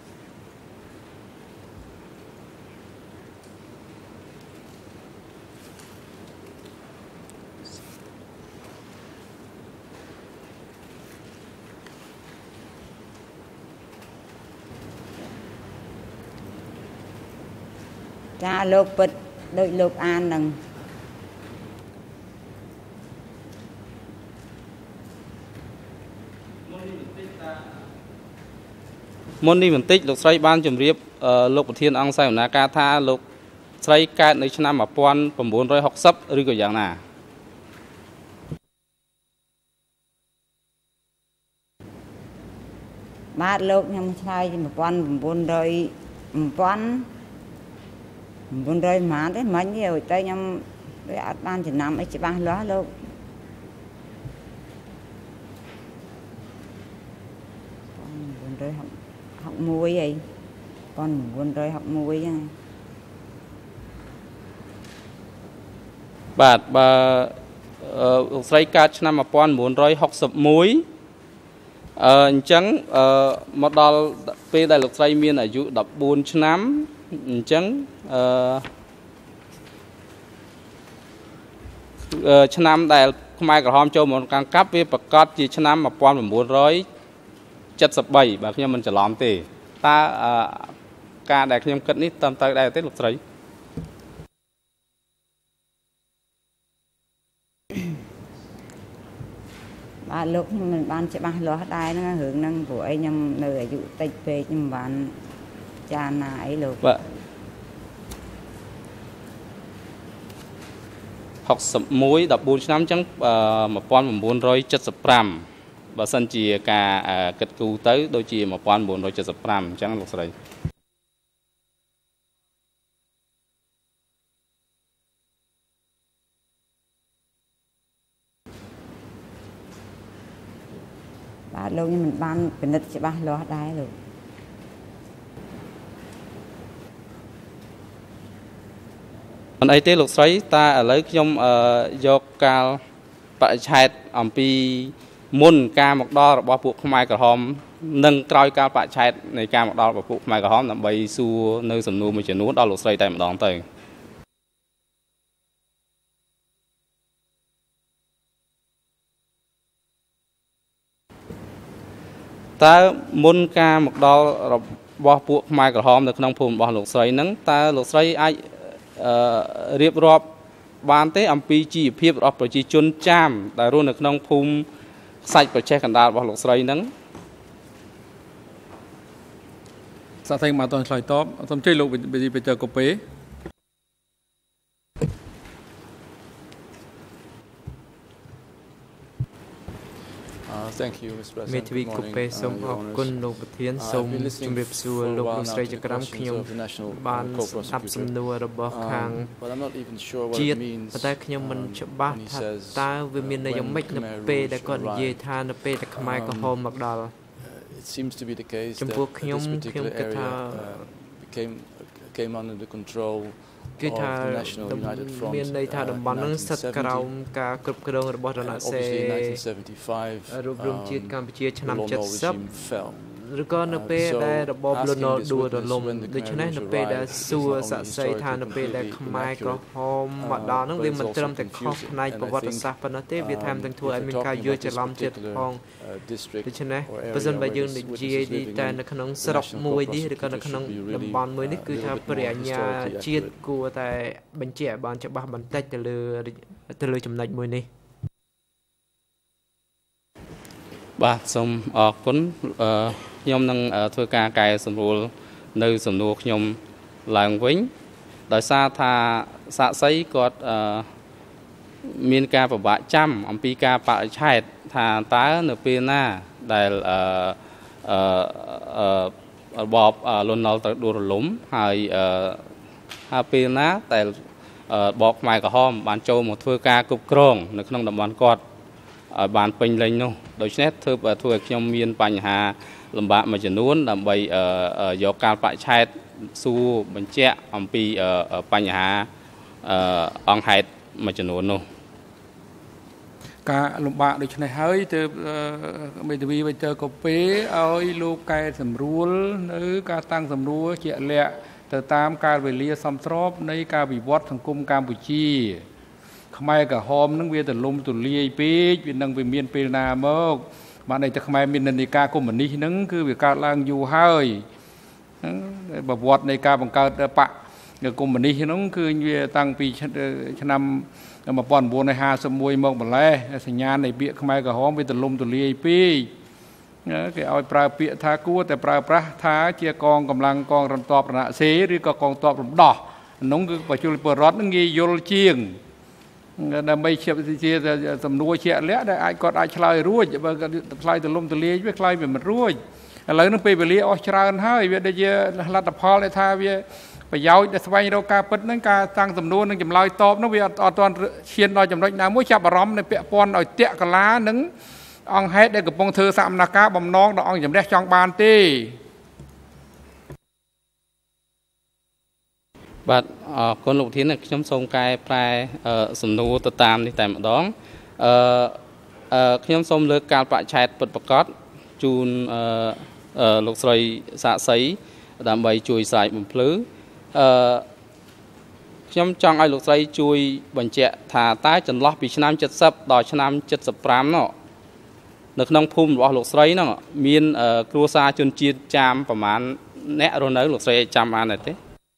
ចាលោកពិតដូចលោកអាននឹងមុននេះបន្តិចលោកស្រីបានជម្រាបលោកប្រធានអង្គសវនាការថាលោកស្រីកើតនៅឆ្នាំmột nghìn chín trăm sáu mươiឬក៏យ៉ាងណាបាទលោកខ្ញុំឆ្លើយmột nghìn chín trăm một nghìn chín trămម៉ានទេមិញទៅតែខ្ញុំវាអត់បានចំណាំអីច្បាស់លាស់លោកmột nghìn chín trăm sáu mươi mốtអីmột nghìn chín trăm sáu mươi mốtហ្នឹងបាទបើលោកស្រីកើតឆ្នាំmột nghìn chín trăm sáu mươi mốtអឺអញ្ចឹងអឺមកដល់ពេលដែលលោកស្រីមានអាយុដប់បួនឆ្នាំអញ្ចឹងអឺឆ្នាំដែលខ្មែរក្រហមចូលមកកាន់កាប់វាប្រកាសជាឆ្នាំmột nghìn chín trăm bảy mươi baបាទខ្ញុំមិនច្រឡំទេតើការដែលខ្ញុំគិតនេះតាមទៅដែរទេលោកស្រីបាទលោកខ្ញុំមិនបានច្បាស់លាស់ដែរហ្នឹងរឿងហ្នឹងព្រោះអីខ្ញុំនៅអាយុតិចពេកខ្ញុំមិនបានចារណាអីលោកបាទหกสิบเอ็ด ដប់បួនឆ្នាំអញ្ចឹងmột nghìn chín trăm bảy mươi lămបើសិនជាការគិតគូរទៅដូចជាmột nghìn chín trăm bảy mươi lămអញ្ចឹងលោកស្រីបាទលោកខ្ញុំមិនបានពិនិត្យច្បាស់លាស់ដែរលោកមិនអីទេលោកស្រីតែឥឡូវខ្ញុំយកកាលបរិច្ឆេទអំពីមុនការមកដល់របស់ពួកខ្មែរក្រហមនិងក្រោយកាលបរិច្ឆេទនៃការមកដល់របស់ពួកខ្មែរក្រហមដើម្បីសួរនៅសំណួរមួយចំនួនដល់លោកស្រីតែម្ដងទៅតើមុនការមកដល់របស់ពួកខ្មែរក្រហមនៅក្នុងភូមិរបស់លោកស្រីហ្នឹងតើលោកស្រីអាចរៀបរាប់បានទេអំពីជីវភាពរបស់ប្រជាជនចាមដែលរស់នៅក្នុងភូមិខ្សាច់ប្រជេះកណ្ដាលរបស់លោកស្រីហ្នឹងសាក់ថេងមកអត់ឆ្លើយតបសូមជួយលោកវិទ្យាពេជ្រកូពេ Thank you, Mister President. មេធាវីគូពេសូមអរគុណលោកប្រធានសូមជម្រាបសួរលោកលោកស្រីចក្រមខ្ញុំបានស្ដាប់សំណួររបស់ខាងជាតិប៉ុន្តែខ្ញុំមិនច្បាស់ថាតើវាមានន័យយ៉ាងម៉េចនៅពេលដែលគាត់និយាយថានៅពេលដែលខ្មែរក្រហមមកដល់ចំពោះខ្ញុំខ្ញុំគិតថា came under the control គឺថាមានន័យថាតំបន់នឹងស្ថិតក្រោមការគ្រប់គ្រងរបស់រណសេរីរូបរងជាតិកម្ពុជាឆ្នាំเจ็ดสิบឬក៏នៅពេលដែលរបបលន់នល់ដួលរលំដូច្នេះនៅពេលដែលសួរសាក់សីថានៅពេលដែលខ្មែរក្រហមមកដល់ហ្នឹងវាមិនត្រឹមតែខុសផ្នែកប្រវត្តិសាស្ត្រប៉ុណ្ណោះទេវាថែមទាំងធ្វើឲ្យមានការយល់ច្រឡំទៀតផងដូច្នេះបើសិនបើយើងនិយាយតែនៅក្នុងស្រុកមួយនេះឬក៏នៅក្នុងតំបន់មួយនេះគឺថាព្រះអាជ្ញាជាតិគួរតែបញ្ជាក់ឲ្យបានច្បាស់បន្តិចទៅលើទៅលើចំណុចមួយនេះបាទសូមអរគុណខ្ញុំនឹងធ្វើការកែសម្រួលនៅសំណួរខ្ញុំឡើងវិញដោយសារថាសាក់សីគាត់មានការពិបាកចាំអំពីការបរិច្ឆេទថាតើនៅពេលណាដែលរបបលន់នល់ទៅដួលរលំហើយហើយពេលណាដែលរបបខ្មែរក្រហមបានចូលមកធ្វើការគ្រប់គ្រងនៅក្នុងតំបន់គាត់ឲ្យបានពេញលេញនោះដូច្នេះធ្វើធ្វើឲ្យខ្ញុំមានបញ្ហាលំបាកមួយចំនួនដើម្បីយកការបរិច្ឆេទសួរបញ្ជាក់អំពីបញ្ហាអង្គហេតុមួយចំនួននោះការលំបាកដូចនេះហើយទើបមេធាវីវិទ្យាកូពេឲ្យលោកកែសម្រួលនៅការតាំងសម្រួលជាក់លាក់ទៅតាមការវេលាសមស្របនៃការវិវត្តសង្គមកម្ពុជាខ្មែរក្រហមនឹងវាទលំទលាយពេកវានឹងវាមានពេលណាមកបានតែខ្មែរមាននិន្នាការកុម្មុយនីសហ្នឹងគឺវាកើតឡើងយូរហើយប្រវត្តិនៃការបង្កើតបកកុម្មុយនីសហ្នឹងគឺវាតាំងពីឆ្នាំmột nghìn chín trăm hai mươi mốtមកម្លេះសញ្ញានៃពាក្យខ្មែរក្រហមវាទលំទលាយពេកគេឲ្យប្រើពាក្យថាគួរតែប្រើប្រាស់ថាជាកងកម្លាំងកងរំតបរណសេរីឬក៏កងទ័ពរំដោះហ្នឹងគឺបញ្ជូលពលរដ្ឋនឹងងាយយល់ជាងដើម្បីជាជាសំណួរជាក់លាក់ដែលអាចគាត់អាចឆ្លើយរួចបើឆ្លើយទលំទលាយវាឆ្លើយវាមិនរួចឥឡូវនឹងពេលវេលាអស់ច្រើនហើយវាដូចជាលទ្ធផលដែលថាវាប្រយោជន៍ដែលស្វែងរកការពិតហ្នឹងការតាំងសំណួរនឹងចម្លើយតបហ្នឹងវាអត់ទាន់ឈានដល់ចំណុចណាមួយចាប់អារម្មណ៍នៅពាក់ព័ន្ធឲ្យតាក់កាឡានឹងអង្គហេតុដែលកំពុងធ្វើសកម្មភាពបំណងដល់អង្គជំរះចង់បានទេបាទអរគុណលោកធានខ្ញុំសូមកែប្រែសំណួរទៅតាមនេះតែម្ដងអឺខ្ញុំសូមលើកការបរិច្ឆេទពិតប្រាកដជូនលោកស្រីសាក់សីដើម្បីជួយស្រែកបំភ្លឺអឺខ្ញុំចង់ឲ្យលោកស្រីជួយបញ្ជាក់ថាតើចន្លោះពីឆ្នាំเจ็ดสิบដល់ឆ្នាំเจ็ดสิบห้าនោះនៅក្នុងភូមិរបស់លោកស្រីហ្នឹងមានគ្រួសារជនជាតិចាមប្រមាណអ្នករស់នៅលោកស្រីអាចចាំបានទេ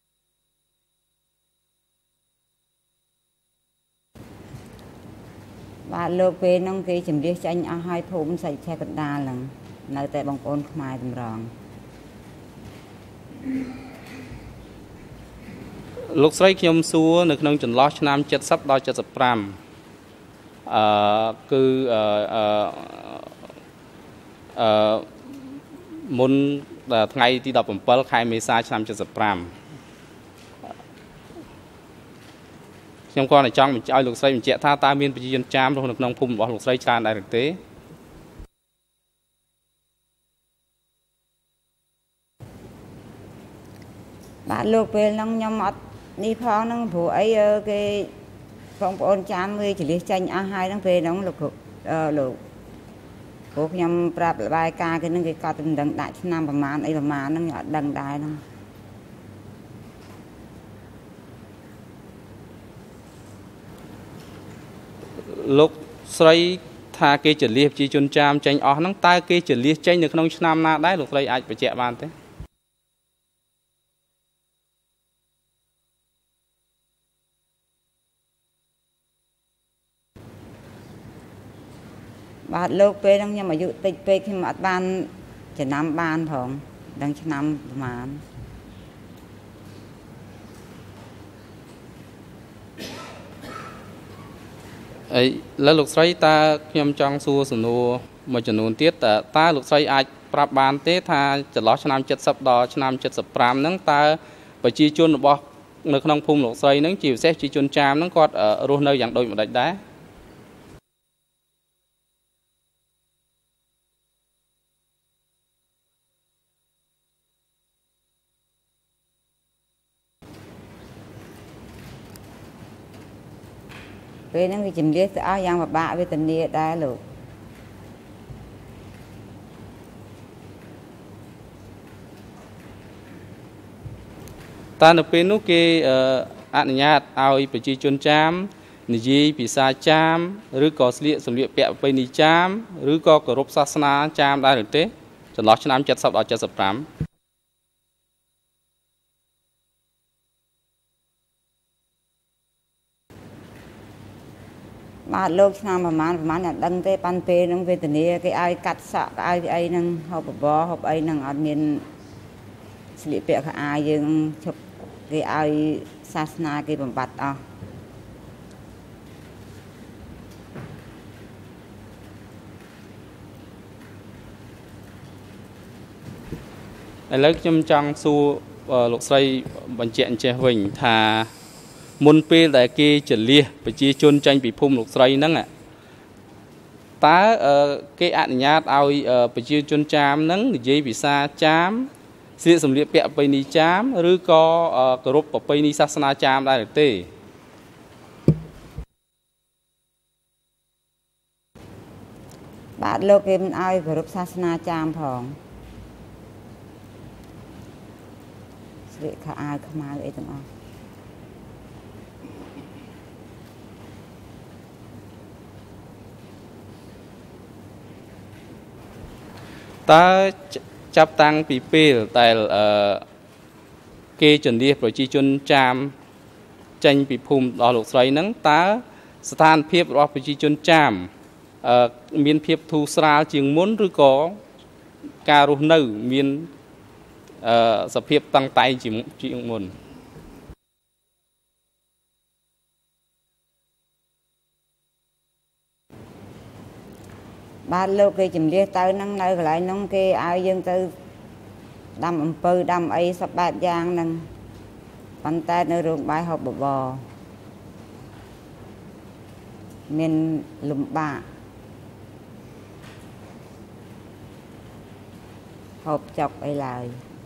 បាទលោកពេលហ្នឹងគេជំនះចាញ់អស់ហើយភូមិសាច់ឆែកណ្ដាលហ្នឹងនៅតែបងប្អូនខ្មែរតម្រង់លោកស្រីខ្ញុំសួរនៅក្នុងចន្លោះឆ្នាំเจ็ดสิบដល់เจ็ดสิบห้าអឺគឺអឺអឺមុនថ្ងៃទីដប់ប្រាំbảyខែមេសាឆ្នាំเจ็ดสิบห้าខ្ញុំគាត់តែចង់ឲ្យលោកស្រីបញ្ជាក់ថាតើមានប្រជាជនចាមរស់នៅក្នុងភូមិរបស់លោកស្រីច្រើនដែរឬទេបាទលោកពេលហ្នឹងខ្ញុំអត់នេះផងហ្នឹងព្រោះអីគេបងប្អូនចាមវាចលះចាញ់អស់ហើយហ្នឹងពេលហ្នឹងលោកអឺលោកព្រោះខ្ញុំប្រាប់របាយការណ៍គេហ្នឹងគេកត់មិនដឹងដាក់ឆ្នាំប្រមាណអីប្រមាណហ្នឹងខ្ញុំអត់ដឹងដែរហ្នឹងលោកស្រីថាគេចលះប្រជាជនចាមចេញអស់ហ្នឹងតើគេចលះចេញនៅក្នុងឆ្នាំណាដែរលោកស្រីអាចបញ្ជាក់បានទេបាទលោកពេលហ្នឹងខ្ញុំអាយុតិចពេកខ្ញុំអត់បានចំណាំបានផងដឹងឆ្នាំប្រហែលអីលើលោកស្រីតើខ្ញុំចង់សួរសំណួរមួយចំនួនទៀតតើលោកស្រីអាចប្រាប់បានទេថាចន្លោះឆ្នាំเจ็ดสิบដល់ឆ្នាំเจ็ดสิบห้าហ្នឹងតើប្រជាជនរបស់នៅក្នុងភូមិលោកស្រីហ្នឹងជាពិសេសជាជនចាមហ្នឹងគាត់រស់នៅយ៉ាងដូចម្ដេចដែរពេលហ្នឹងវាជំនះទៅអស់យ៉ាងពិបាកវេទនាដែរលោកតើនៅពេលនោះគេអនុញ្ញាតឲ្យប្រជាជនចាមនិយាយភាសាចាមឬក៏ស្លៀកសម្លៀកពាក់ប្រពៃណីចាមឬក៏គោរពសាសនាចាមដែរឬទេចន្លោះឆ្នាំเจ็ดสิบដល់เจ็ดสิบห้าបាទលោកឆ្នាំប្រហែលប្រហែលអ្នកដឹងទេប៉ាន់ពេលហ្នឹងវេទនាគេឲ្យកាត់សក់គេឲ្យអីហ្នឹងហូបបបរហូបអីហ្នឹងអត់មានស្លៀកពាក់ខោអាវយើងឈប់គេឲ្យសាសនាគេបំបត្តិអស់ឥឡូវខ្ញុំចង់សួរលោកស្រីបញ្ជាក់អញ្ចេះវិញថាមុនពេលដែលគេចលះប្រជាជនចេញពីភូមិលោកស្រីហ្នឹងតើគេអនុញ្ញាតឲ្យប្រជាជនចាមហ្នឹងនិយាយភាសាចាមស្លៀកសម្លៀកពាក់ប្រពៃណីចាមឬក៏គោរពប្រពៃណីសាសនាចាមដែរទេបាទលោកគេមិនឲ្យគោរពសាសនាចាមផងស្លៀកខោអាវខ្មៅអីទាំងអស់តើចាប់តាំងពីពេលដែលគេចន្ទះប្រជាជនចាមចេញពីភូមិដល់លោកស្រីហ្នឹងតើស្ថានភាពរបស់ប្រជាជនចាមមានភាពធូរស្រាលជាងមុនឬក៏ការរស់នៅមានសភាពតឹងតែងជាងមុនបាទលោកគេជំនះទៅហ្នឹងនៅកន្លែងហ្នឹងគេឲ្យយើងទៅដាំអំពៅដាំអីសពបែបយ៉ាងហ្នឹងប៉ុន្តែនៅរោងបាយហូបបបរមានលំបាកហូបចុកអីឡើយ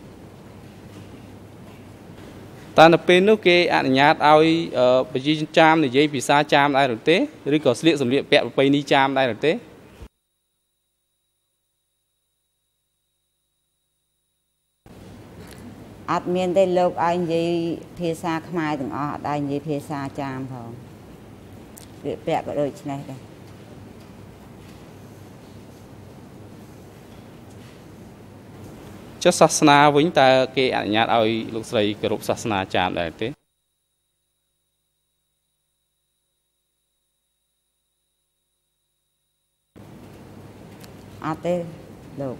តើនៅពេលនោះគេអនុញ្ញាតឲ្យប្រជាជនចាមនិយាយភាសាចាមដែរឬទេឬក៏ស្លៀកសម្លៀកពាក់ប្រពៃណីចាមដែរឬទេអត់មានទេលោកឲ្យនិយាយភាសាខ្មែរទាំងអស់អត់ឲ្យនិយាយភាសាចាមផងស្លៀកពាក់ក៏ដូចនេះដែរចុះសាសនាវិញតើគេអនុញ្ញាតឲ្យលោកស្រីគោរពសាសនាចាមដែរទេអត់ទេលោក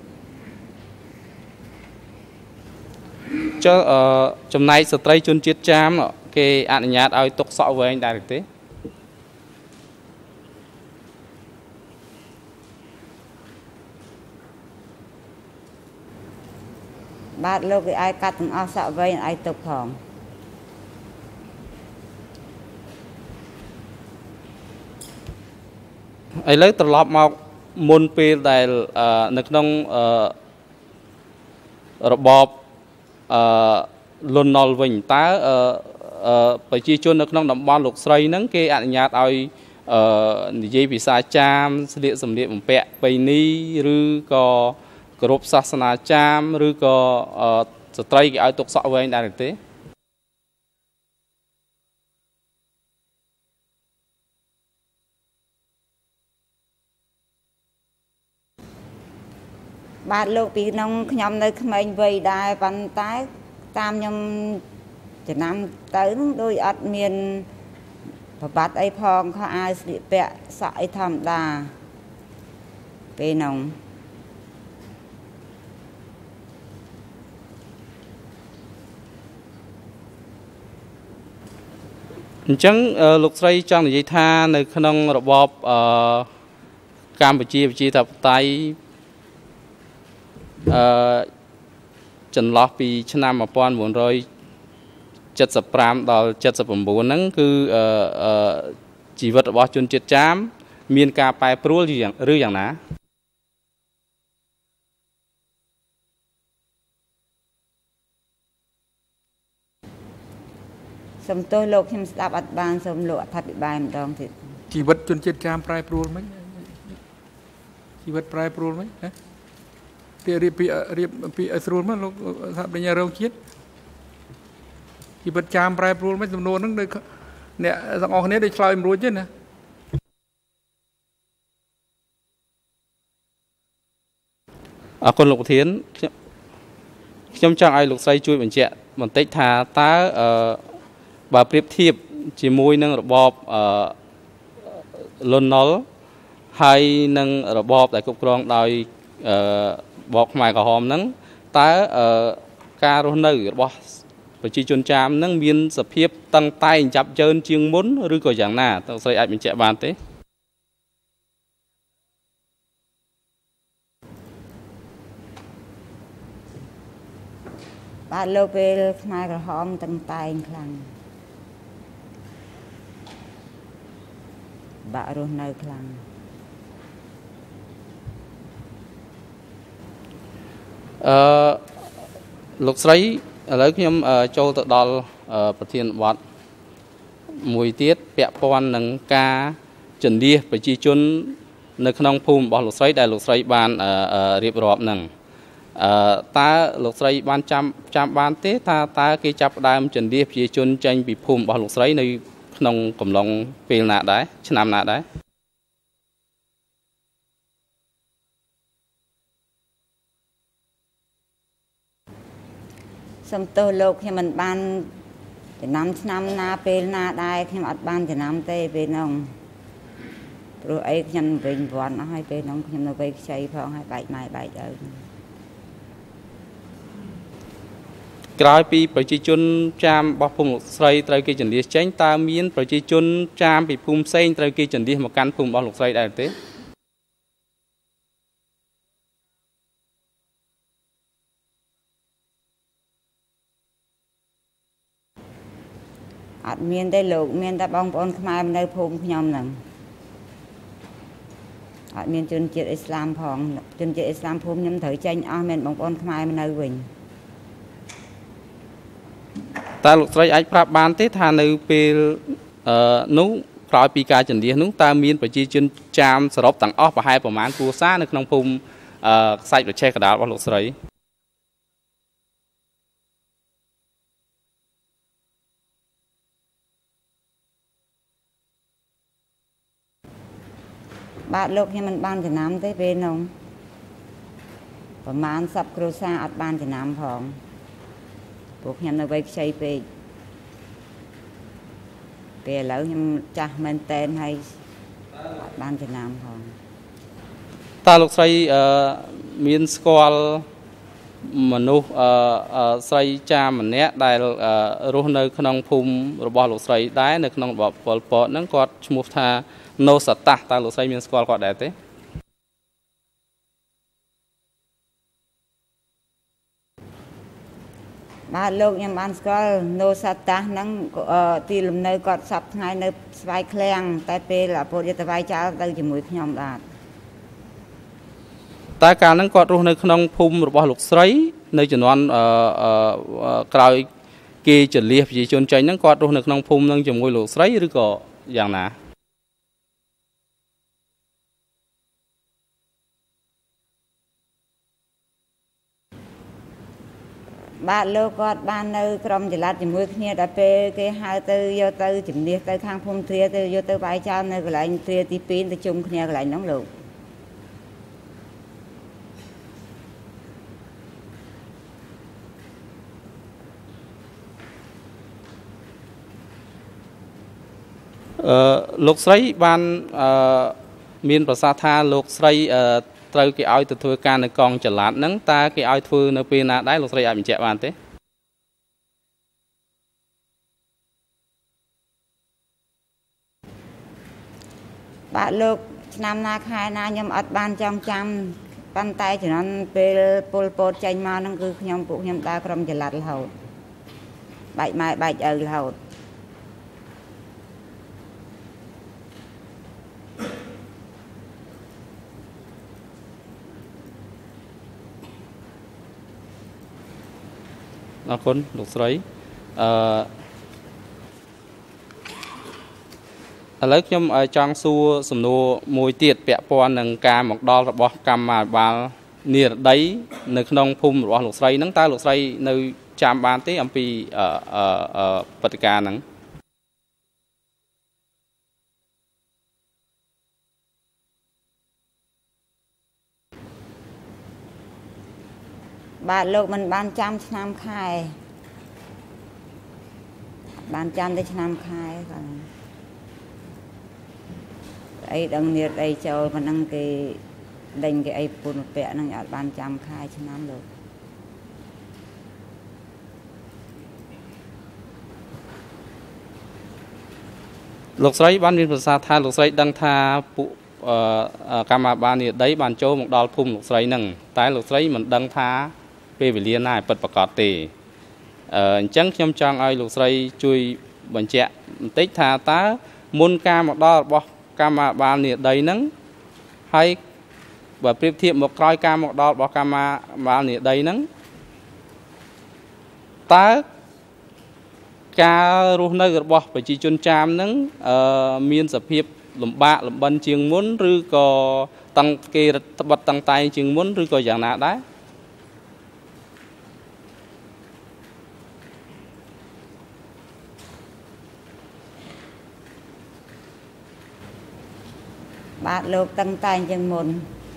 ចុះចំណែកស្ត្រីជនជាតិចាមគេអនុញ្ញាតឲ្យទុកសក់វែងដែរទេបាទលោកគេឲ្យកាត់ទាំងអស់សក់វែងឲ្យទុកផងឥឡូវត្រឡប់មកមុនពេលដែលនៅក្នុងរបបអឺលន់ណុលវិញតើប្រជាជននៅក្នុងតំបន់លោកស្រីហ្នឹងគេអនុញ្ញាតឲ្យនិយាយភាសាចាមស្លៀកសម្លៀកបំពាក់ប្រពៃណីឬក៏គោរពសាសនាចាមឬក៏ស្ត្រីគេឲ្យទុកសក់វែងដែរទេបាទលោកពីក្នុងខ្ញុំនៅក្មេងវ័យដែរប៉ុន្តែតាមខ្ញុំចំណាំទៅនឹងដូចអត់មានប្របាត់អីផងខោអាវស្លៀកពាក់សក់អីធម្មតាពេលនោះអញ្ចឹងលោកស្រីចង់និយាយថានៅក្នុងរបបអឺកម្ពុជាប្រជាធិបតេយ្យអឺចន្លោះពីឆ្នាំmột nghìn chín trăm七十五ដល់七十九ហ្នឹងគឺអឺជីវិតរបស់ជនជាតិចាមមានការប្រែប្រួលយ៉ាងឬយ៉ាងណាសំទោសលោកខ្ញុំស្ដាប់អត់បានសូមលោកអធិប្បាយម្ដងទៀតជីវិតជនជាតិចាមប្រែប្រួលមិនជីវិតប្រែប្រួលមិនណាពីរៀបពីរៀបពីឲ្យស្រួលមកលោកថាបញ្ញារងជាតិជីវិតចាមប្រែប្រួលមិនចំនួនហ្នឹងដូចអ្នកទាំងអស់គ្នាដូចឆ្លើយមិនរួចទេណាអរគុណលោកប្រធានខ្ញុំចង់ឲ្យលោកស្រីជួយបញ្ជាក់បន្តិចថាតើអឺបើប្រៀបធៀបជាមួយនឹងរបបអឺលន់ណុលហើយនឹងរបបដែលគ្រប់គ្រងដោយអឺបបខ្មែរក្រហមហ្នឹងតើអឺការរស់នៅរបស់ប្រជាជនចាមហ្នឹងមានសភាពតឹងតែងចាប់ជើនជាងមុនឬក៏យ៉ាងណាតើស្រីអាចបញ្ជាក់បានទេបាទលោកពេលខ្មែរក្រហមតឹងតែងខ្លាំងបាក់រស់នៅខ្លាំងអឺលោកស្រីឥឡូវខ្ញុំចូលទៅដល់ប្រធានបទមួយទៀតពាក់ព័ន្ធនឹងការចន្ទៀសប្រជាជននៅក្នុងភូមិរបស់លោកស្រីដែលលោកស្រីបានរៀបរាប់ហ្នឹងអឺតើលោកស្រីបានចាំចាំបានទេថាតើគេចាប់ផ្ដើមចន្ទៀសប្រជាជនចេញពីភូមិរបស់លោកស្រីនៅក្នុងកំឡុងពេលណាដែរឆ្នាំណាដែរសំទោសលោកខ្ញុំមិនបានចំណាំឆ្នាំណាពេលណាដែរខ្ញុំអត់បានចំណាំទេពេលនោះព្រោះអីខ្ញុំវិញវ័នអស់ហើយពេលនោះខ្ញុំនៅវ័យខ្ចីផងហើយបែកម៉ែបែកឪក្រោយពីប្រជាជនចាមរបស់ភូមិលោកស្រីត្រូវគេចន្ទៀសចេញតើមានប្រជាជនចាមពីភូមិផ្សេងត្រូវគេចន្ទៀសមកកាន់ភូមិរបស់លោកស្រីដែរទេអត់មានទេលោកមានតែបងប្អូនខ្មែរនៅភូមិខ្ញុំហ្នឹងអត់មានជនជាតិអ៊ីស្លាមផងជនជាតិអ៊ីស្លាមភូមិខ្ញុំត្រូវចេញអស់មានបងប្អូនខ្មែរនៅវិញតើលោកស្រីអាចប្រាប់បានទេថានៅពេលអឺនោះក្រោយពីការចន្ទៀសនោះតើមានប្រជាជនចាមសរុបទាំងអស់ប្រហែលប្រមាណគ្រួសារនៅក្នុងភូមិអឺខ្សាច់ប្រជែកកណ្ដាលរបស់លោកស្រីបាទលោកខ្ញុំមិនបានចំណាំទេពេលនោះប្រហែលសពគ្រួសារអត់បានចំណាំផងព្រោះខ្ញុំនៅវ័យខ្ចីពេកពេលឥឡូវខ្ញុំចាស់មែនតែនហើយអត់បានចំណាំផងតើលោកស្រីអឺមានស្គាល់មនុស្សអឺស្រីចាមម្នាក់ដែលរស់នៅក្នុងភូមិរបស់លោកស្រីដែរនៅក្នុងរបបប៉ុលពតហ្នឹងគាត់ឈ្មោះថាណូសតាសតើលោកស្រីមានស្គាល់គាត់ដែរទេបាទលោកខ្ញុំបានស្គាល់ណូសាតាសហ្នឹងទីលំនៅគាត់សប្ថ្ងៃនៅស្វាយឃ្លាំងតែពេលអពុទ្ធយតវាយចោលទៅជាមួយខ្ញុំបាទតើកាលហ្នឹងគាត់រស់នៅក្នុងភូមិរបស់លោកស្រីនៅជំនាន់អឺក្រោយគេចលៀសប្រជាជនចេញហ្នឹងគាត់រស់នៅក្នុងភូមិហ្នឹងជាមួយលោកស្រីឬក៏យ៉ាងណាបាទលោកគាត់បាននៅក្រុមចល័តជាមួយគ្នាដល់ពេលគេហៅទៅយកទៅជំនះទៅខាងភូមិទ្រាទៅយកទៅបាយចោលនៅកន្លែងទ្រាទីពីរទៅជុំគ្នាកន្លែងហ្នឹងលោកអឺលោកស្រីបានអឺមានប្រសាសន៍ថាលោកស្រីអឺត្រូវគេឲ្យទៅធ្វើការនៅកងចល័តហ្នឹងតើគេឲ្យធ្វើនៅពេលណាដែរលោកស្រីអាចបញ្ជាក់បានទេបាទលោកឆ្នាំណាខែណាខ្ញុំអត់បានចង់ចាំប៉ុន្តែជំនាន់ពេលពលពតចេញមកហ្នឹងគឺខ្ញុំពួកខ្ញុំដើរក្រុមចល័តរហូតបែកម៉ែបែកឪរហូតអរគុណលោកស្រីអឺឥឡូវខ្ញុំចង់សួរសំណួរមួយទៀតពាក់ព័ន្ធនឹងការមកដល់របស់កម្មាភិបាលនិរដីនៅក្នុងភូមិរបស់លោកស្រីហ្នឹងតើលោកស្រីនៅចាំបានទេអំពីអឺអឺព្រឹត្តិការណ៍ហ្នឹងបាទលោកមិនបានចាំឆ្នាំខែបានចាំតែឆ្នាំខែគាត់អីដឹងនៀតអីចូលប៉ុណ្ណឹងគេដេញគេអីពុនពាក់ហ្នឹងអត់បានចាំខែឆ្នាំលោកលោកស្រីបានមានប្រសាសន៍ថាលោកស្រីដឹងថាពួកកម្មាភិបាលនិរដីបានចូលមកដល់ភូមិលោកស្រីហ្នឹងតែលោកស្រីមិនដឹងថាពេលវេលាណាពិតប្រាកដទេអឺអញ្ចឹងខ្ញុំចង់ឲ្យលោកស្រីជួយបញ្ជាក់បន្តិចថាតើមុនការមកដល់របស់កម្មាភិបាលនិរដីហ្នឹងហើយបើប្រៀបធៀបមកក្រោយការមកដល់របស់កម្មាភិបាលនិរដីហ្នឹងតើការរស់នៅរបស់ប្រជាជនចាមហ្នឹងអឺមានសភាពលំបាកលំបិនជាងមុនឬក៏តាំងគេរដ្ឋបတ်តាំងតែងជាងមុនឬក៏យ៉ាងណាដែរបាទលោកតាំងតែងជាងមុន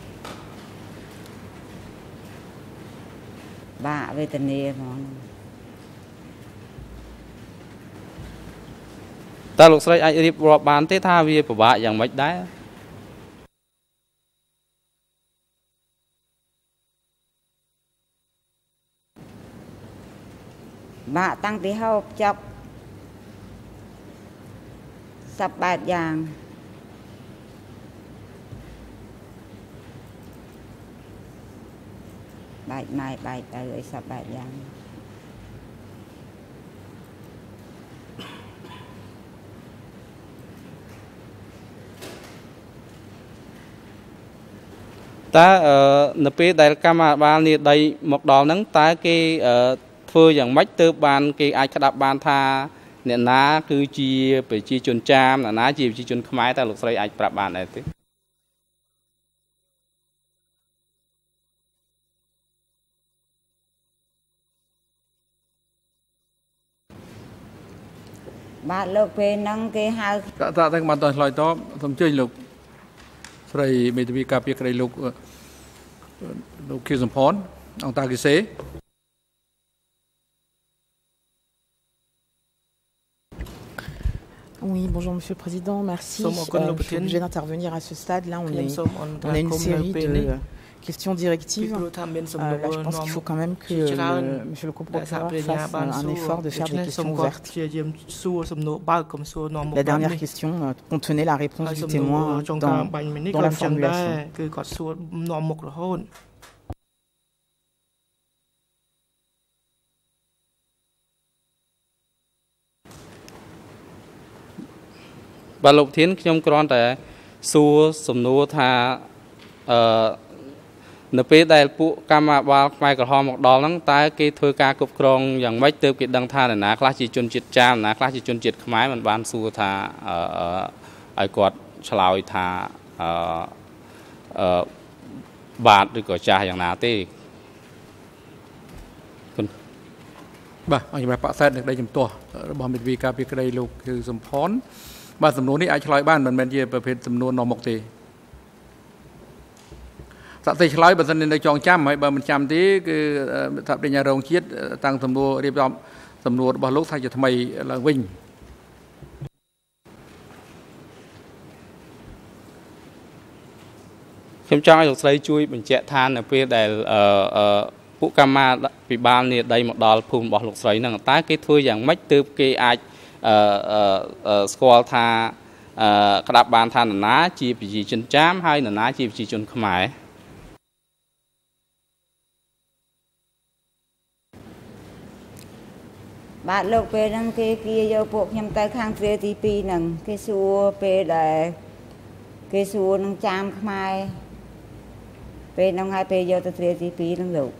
បាក់វេទនាហ្មងតើលោកស្រីអាចរៀបរាប់បានទេថាវាពិបាកយ៉ាងម៉េចដែរបាក់តាំងពីហូបចុកសពបែបយ៉ាងបែកម៉ែបែកឪអីសពបែបយ៉ាងតើនៅពេលដែលកម្មាភិបាលនិរដីមកដល់ហ្នឹងតើគេធ្វើយ៉ាងម៉េចទើបបានគេអាចក្តាប់បានថាអ្នកណាគឺជាប្រជាជនចាមអ្នកណាជាប្រជាជនខ្មែរតើលោកស្រីអាចប្រាប់បានដែរទេបាទលោកពេលហ្នឹងគេហៅតើតើបានតឆ្លើយតបសូមអញ្ជើញលោកស្រីមេធាវីការពារក្តីលោកលោកខៀវសំផនអង្គតាគីសេ Oui, bonjour Monsieur le Président, merci. Euh, je suis obligé d'intervenir à ce stade. Là, on, est, on a une série de questions directives. Euh, là, je pense qu'il faut quand même que le, Monsieur le co-procureur fasse un effort de faire des questions ouvertes. La dernière question contenait la réponse du témoin dans, dans la formulation. បាទលោកធានខ្ញុំគ្រាន់តែសួរសំណួរថាអឺនៅពេលដែលពួកកម្មាភិបាលខ្មែរក្រហមមកដល់ហ្នឹងតើគេធ្វើការគ្រប់គ្រងយ៉ាងម៉េចទើបគេដឹងថាអ្នកណាខ្លះជាជនជាតិចាមអ្នកណាខ្លះជាជនជាតិខ្មែរមិនបានសួរថាអឺឲ្យគាត់ឆ្លើយថាអឺអឺបាទឬក៏ចាស់យ៉ាងណាទេគុណបាទអញ្ចឹងបកសែតនឹងដីជំទាស់របស់មេធាវីការពារក្តីលោកគឺសំផនបាទសំណួរនេះអាចឆ្លើយបានមិនមែនជាប្រភេទសំណួរនាំមុខទេសាក់ទេឆ្លើយបើសិននៅចងចាំហើយបើមិនចាំទេគឺថាបញ្ញារងជាតិតាំងសំណួររៀបចំសំណួររបស់លោកថាជាថ្មីឡើងវិញខ្ញុំចង់ឲ្យលោកស្រីជួយបញ្ជាក់ថានៅពេលដែលអឺពួកកម្មាភិបាលនិរដីមកដល់ភូមិរបស់លោកស្រីហ្នឹងតើគេធ្វើយ៉ាងម៉េចទើបគេអាចអឺស្គាល់ថាក្តាប់បានថានរណាជាប្រជាជនចាមហើយនរណាជាប្រជាជនខ្មែរបាទលោកពេលហ្នឹងគេគៀយកពួកខ្ញុំទៅខាងទ្វារទីពីរហ្នឹងគេសួរពេលដែលគេសួរនឹងចាមខ្មែរពេលហ្នឹងហើយពេលយកទៅទ្វារទីពីរហ្នឹងលោក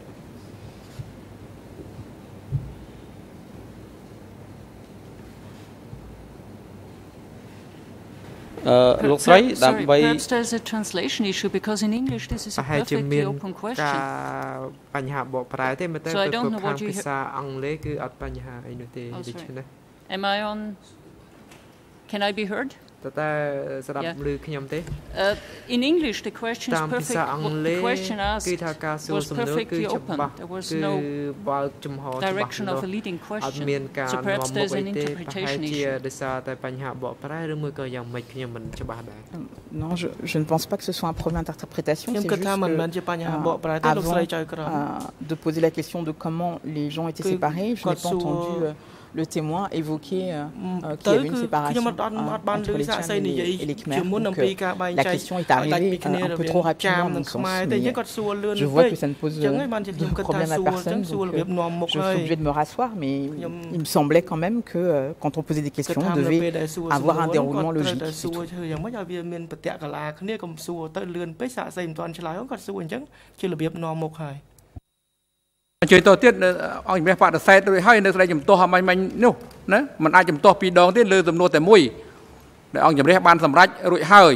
លោកស្រីដើម្បី Perhaps there's a translation issue because in English this is a perfectly open question បញ្ហាបកប្រែទេមែនទេគឺខាងភាសាអង់គ្លេសគឺអត់បញ្ហាអីនោះទេដូច្នេះ Am I on Can I be heard តែស្ដាប់ឮខ្ញុំទេ In English the question is perfect the question asked គឺថាការសួរសំណួរគឺច្បាស់ There was no បើកចំហច្បាស់ direction of a leading question មានការ So perhaps there's an នាំមកអីទេ interpretation ជា issue ដោយសារតែបញ្ហាបកប្រែឬមួយក៏យ៉ាងម៉េចខ្ញុំមិនច្បាស់ដែរ Non, je, je ne pense pas que ce soit un problème d'interprétation. C'est juste que, euh, avant euh, de poser la question de comment les gens étaient séparés, je n'ai pas entendu euh, le témoin évoquer euh, euh, qu'il y avait une séparation euh, entre les Tchams et les, et les Khmer. Donc, euh, la question est arrivée euh, un peu trop rapidement dans le sens, mais je vois que ça ne pose de problème à personne. Donc, euh, je suis obligée de me rasseoir, mais il me semblait quand même que euh, quand on posait des questions, on devait avoir un déroulement logique. តកលាគ្នាកុំសួរទៅលឿនពេកសាកសីមិនទាន់ឆ្លើយគាត់សួរអញ្ចឹងជារបៀបនាំមុខហើយជួយតទៀតអង្គជំនះបដិសេធរួចហើយនៅស្ដីជំទាស់អាមាញ់នោះណាมันអាចជំទាស់ពីរដងទៀតលើសំណួរតែមួយដែលអង្គជំនះបានសម្រេចរួចហើយ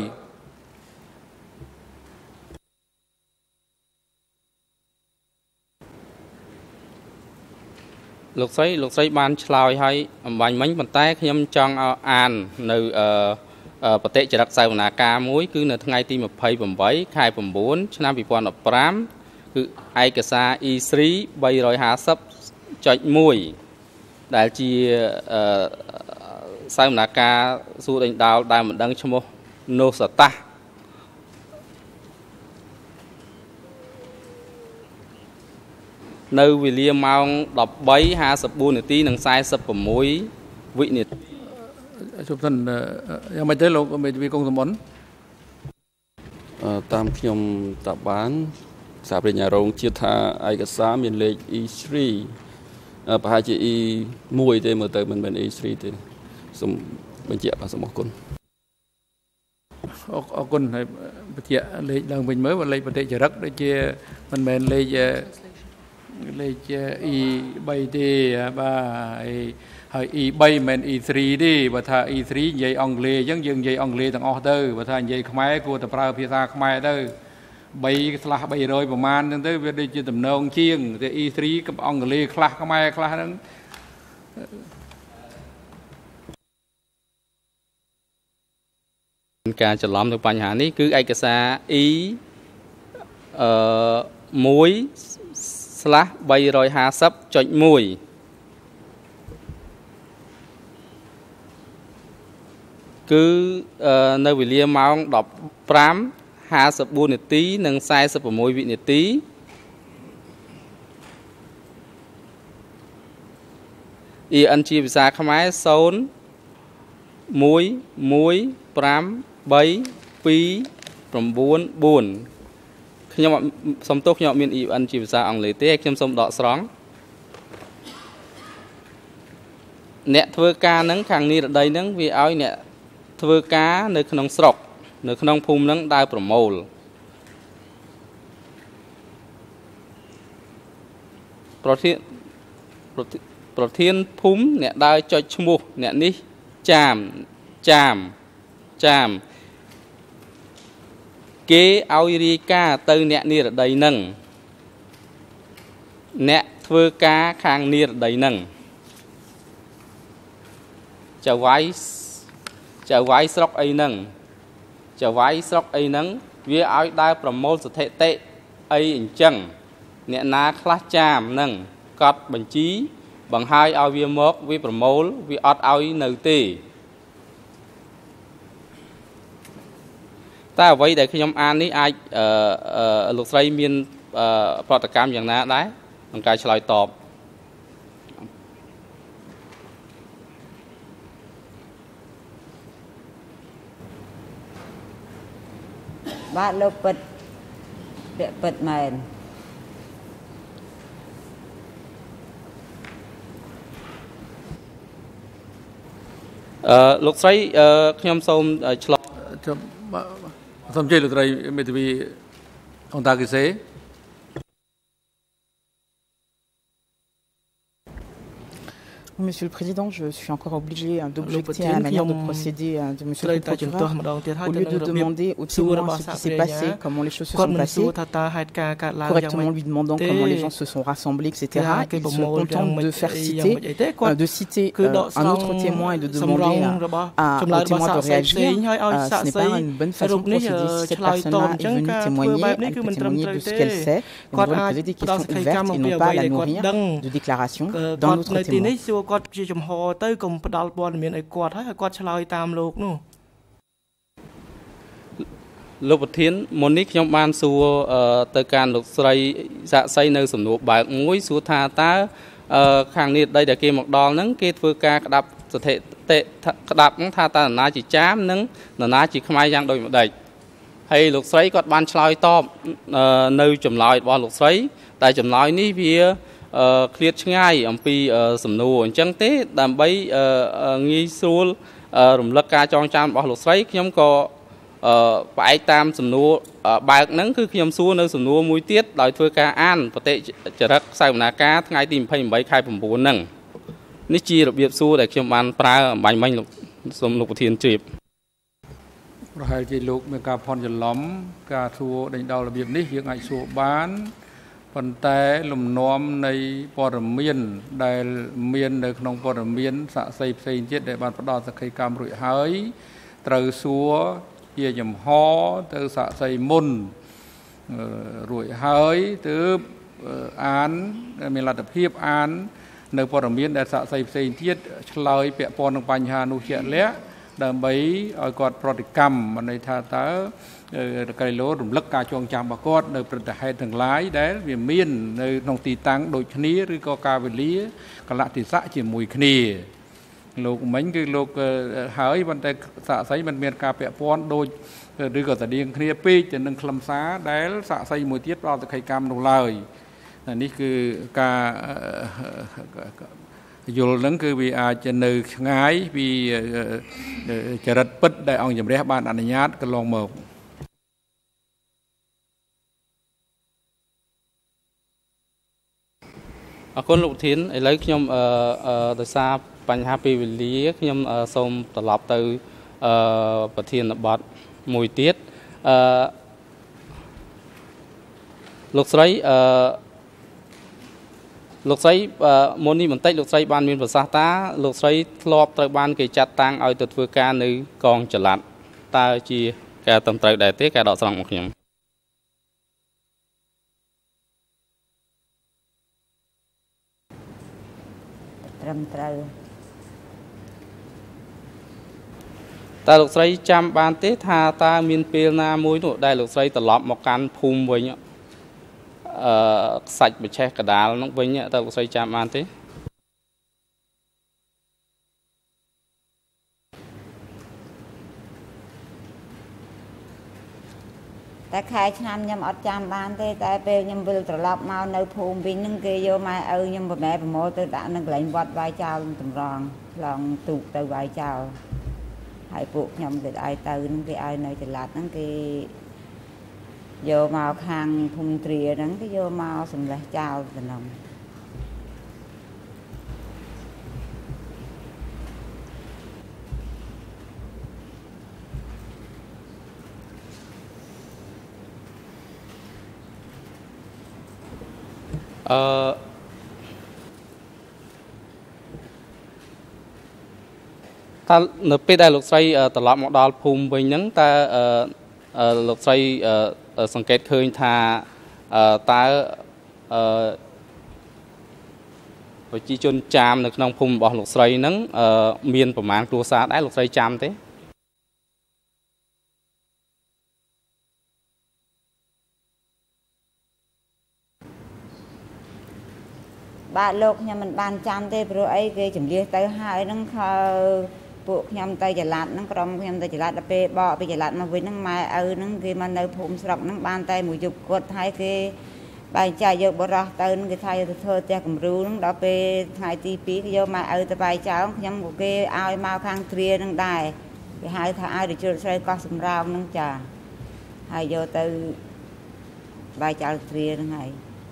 លោកស្រីលោកស្រីបានឆ្លើយហើយអំបញ្ញមិញប៉ុន្តែខ្ញុំចង់អាននៅអឺបតិចរិតសាវនាការមួយគឺនៅថ្ងៃទីยี่สิบแปดខែ9ឆ្នាំยี่สิบสิบห้าគឺឯកសារ E 3 350.1 ដែលជាសាវនាការសួរដេញដោលដែលមិនដឹងឈ្មោះនោះសតាសនៅវេលាម៉ោង ដប់បីហាសិបបួន នាទីនិង สี่สิบหก វិនាទីជុំសិនយ៉ាងម៉េចទៅលោកមេធាវីកុងសមនតាមខ្ញុំតាបានសារប្រញ្ញារងជាតិថាឯកសារមានលេខ E 3 ប្រហែលជា E 1 ទេមើលទៅមិនមែន E 3 ទេសូមបញ្ជាក់បាទសូមអរគុណអរគុណហើយបញ្ជាក់លេខឡើងវិញមើលលេខបតិចរិតដូចជាមិនមែនលេខលេខ E 3 ទេបាទហើយ E 3 មិន E 3 ទេបើថា E 3 និយាយអង់គ្លេសអញ្ចឹងយើងនិយាយអង់គ្លេសទាំងអស់ទៅបើថានិយាយខ្មែរគួរតែប្រើភាសាខ្មែរទៅ3ខ្លះ300ប្រមាណអញ្ចឹងទៅវាដូចជាតំណងជាងតែ E 3 ក៏អង់គ្លេសខ្លះខ្មែរខ្លះហ្នឹងការច្រឡំទៅបញ្ហានេះគឺឯកសារ E អឺ 1/350.1គឺនៅវេលាម៉ោង ដប់ប្រាំហាសិបបួន នាទីនិង สี่สิบหก វិនាទីអ៊ី អិន ជាភាសាខ្មែរ ศูนย์ หนึ่ง หนึ่ง ห้า สาม สอง เก้า สี่ ខ្ញុំសូមទោសខ្ញុំអត់មាន អ៊ី អិន ជាភាសាអង់គ្លេសទេខ្ញុំសូមដកស្រង់អ្នកធ្វើការនឹងខាងនេះរដីនឹងវាឲ្យអ្នកធ្វើការនៅក្នុងស្រុកនៅក្នុងភូមិនឹងដើរប្រមូលប្រធានប្រធានភូមិអ្នកដើរចុចឈ្មោះអ្នកនេះចាមចាមចាមគេឲ្យរាយការណ៍ទៅអ្នកនិរដីនឹងអ្នកធ្វើការខាងនិរដីនឹងចៅវាយចៅវាយស្រុកអីហ្នឹងចៅវាយស្រុកអីហ្នឹងវាឲ្យដើរប្រមូលស្ថិតិអីអញ្ចឹងអ្នកណាខ្លះចាមហ្នឹងកត់បញ្ជីបង្ហើយឲ្យវាមកវាប្រមូលវាអត់ឲ្យនៅទេតែអ្វីដែលខ្ញុំអាននេះអាចលោកស្រីមានប្រតិកម្មយ៉ាងណាដែរក្នុងការឆ្លើយតបបាទលោកពិតពាក្យពិតមែនអឺលោកស្រីខ្ញុំសូមឆ្លងសូមជម្រាបលោកស្រីមេធាវីអង្គតាគិសេ Monsieur le Président, je suis encore obligé d'objecter à la manière de procéder de Monsieur le procureur. Au lieu de demander au témoin ce qui s'est passé, comment les choses se sont passées, correctement lui demandant comment les gens se sont rassemblés, et cetera, ils sont contents de faire citer, de citer un autre témoin et de demander à, au témoin de réagir. Ce n'est pas une bonne façon de procéder. Si cette personne-là est venue témoigner, elle peut témoigner de ce qu'elle sait. On doit lui poser des questions ouvertes et non pas la nourrir de déclarations d'un autre témoin. គាត់ជាចំហទៅកុំផ្ដាល់ព័ត៌មានឲ្យគាត់ហើយគាត់ឆ្លើយតាមលោកនោះលោកប្រធានមុននេះខ្ញុំបានសួរទៅការលោកស្រីសាក់សីនៅសំណួរបើកមួយសួរថាតើខាងនេះដីដែលគេមកដល់ហ្នឹងគេធ្វើការក្តាប់ស្ថិតិក្តាប់ថាតើនរណាជាចាមនិងនរណាជាខ្មែរយ៉ាងដូចម្ដេចហើយលោកស្រីគាត់បានឆ្លើយតបនៅចម្លើយរបស់លោកស្រីតែចម្លើយនេះវាឃ្លាតឆ្ងាយអំពីសំណួរអញ្ចឹងទេដើម្បីងាយស្រួលរំលឹកការចងចាំរបស់លោកស្រីខ្ញុំក៏ផ្អែកតាមសំណួរបើកហ្នឹងគឺខ្ញុំសួរនៅសំណួរមួយទៀតដោយធ្វើការអានបតិចរិតសវនាការថ្ងៃទីยี่สิบแปดខែ9ហ្នឹងនេះជារបៀបសួរដែលខ្ញុំបានប្រើអំបញ្ញមិញលោកសូមលោកប្រធានជ្រាបប្រហែលជាលោកមានការផន់ច្រឡំការសួរដេញដោលរបៀបនេះយើងអាចសួរបានប៉ុន្តែលំនាំនៃព័ត៌មានដែលមាននៅក្នុងព័ត៌មានសាក់សីផ្សេងទៀតដែលបានផ្ដល់សក្ខីកម្មរួចហើយត្រូវសួរជាចំហទៅសាក់សីមុនរួចហើយទើបអានមានលទ្ធភាពអាននៅព័ត៌មានដែលសាក់សីផ្សេងទៀតឆ្លើយពាក់ព័ន្ធនឹងបញ្ហានោះជាក់លាក់ដើម្បីឲ្យគាត់ប្រតិកម្មមិនន័យថាតើកៃឡូរំលឹកការចងចាំរបស់គាត់នៅព្រឹត្តិហេតុទាំងឡាយដែលវាមាននៅក្នុងទីតាំងដូចគ្នាឬក៏កាលវេលាកលៈទេសៈជាមួយគ្នាលោកមិញគឺលោកហើយប៉ុន្តែសាក់សីមិនមានការពាក់ព័ន្ធដូចឬក៏ស្តៀងគ្នាពេកទៅនឹងខ្លឹមសារដែលសាក់សីមួយទៀតផ្ដល់សក្ខីកម្មនោះឡើយនេះគឺការយល់នឹងគឺវាអាចនៅឆ្ងាយពីចរិតពិតដែលអង្គជំរះបានអនុញ្ញាតកន្លងមកអរគុណលោកប្រធានឥឡូវខ្ញុំអឺដោយសារបញ្ហាពេលវេលាខ្ញុំសូមត្រឡប់ទៅអឺប្រធានបទមួយទៀតអឺលោកស្រីអឺលោកស្រីមុននេះបន្តិចលោកស្រីបានមានប្រសាសន៍ថាលោកស្រីធ្លាប់ត្រូវបានគេចាត់តាំងឲ្យទៅធ្វើការនៅកងចល័តតើជាការត្រឹមត្រូវដែរទេការដកស្រង់មកខ្ញុំត្រឹមត្រូវតើលោកស្រីចាំបានទេថាតើមានពេលណាមួយនោះដែលលោកស្រីត្រឡប់មកកាន់ភូមិវិញអឺខ្សាច់បច្ឆេះកដាលនោះវិញតើលោកស្រីចាំបានទេតែខែឆ្នាំខ្ញុំអត់ចាំបានទេតែពេលខ្ញុំវិលត្រឡប់មកនៅភូមិវិញហ្នឹងគេយកម៉ែឪខ្ញុំប្រម៉ែប្រមូលទៅដាក់នៅកន្លែងវត្តវាយចោលតម្រង់ឡងទូកទៅវាយចោលហើយពួកខ្ញុំគេឲ្យទៅហ្នឹងគេឲ្យនៅចល័តហ្នឹងគេយកមកខាងភូមិទ្រាហ្នឹងគេយកមកសម្លេះចោលទៅហ្នឹងអឺតើនៅពេលដែលលោកស្រីត្រឡប់មកដល់ភូមិវិញហ្នឹងតើលោកស្រីសង្កេតឃើញថាតើប្រជាជនចាមនៅក្នុងភូមិរបស់លោកស្រីហ្នឹងមានប្រមាណគ្រួសារដែរលោកស្រីចាំទេបាទលោកខ្ញុំមិនបានចាំទេព្រោះអីគេជំនះទៅហើយហ្នឹងខពួកខ្ញុំទៅចល័តហ្នឹងក្រុមខ្ញុំទៅចល័តដល់ពេលបកពីចល័តមកវិញហ្នឹងម៉ែឪហ្នឹងគេមកនៅភូមិស្រុកហ្នឹងបានតែមួយយប់គាត់ហើយគេបែងចែកយកបរោះទៅគេថាទៅធ្វើផ្ទះគំរូហ្នឹងដល់ពេលថ្ងៃទីពីរគេយកម៉ែឪទៅបែងចោលខ្ញុំក៏គេឲ្យមកខាងទ្រាហ្នឹងដែរគេហៅថាឲ្យទៅជ្រុលស្រីកោះសំរោងហ្នឹងចាហើយយកទៅបែងចោលទ្រាហ្នឹងហើយ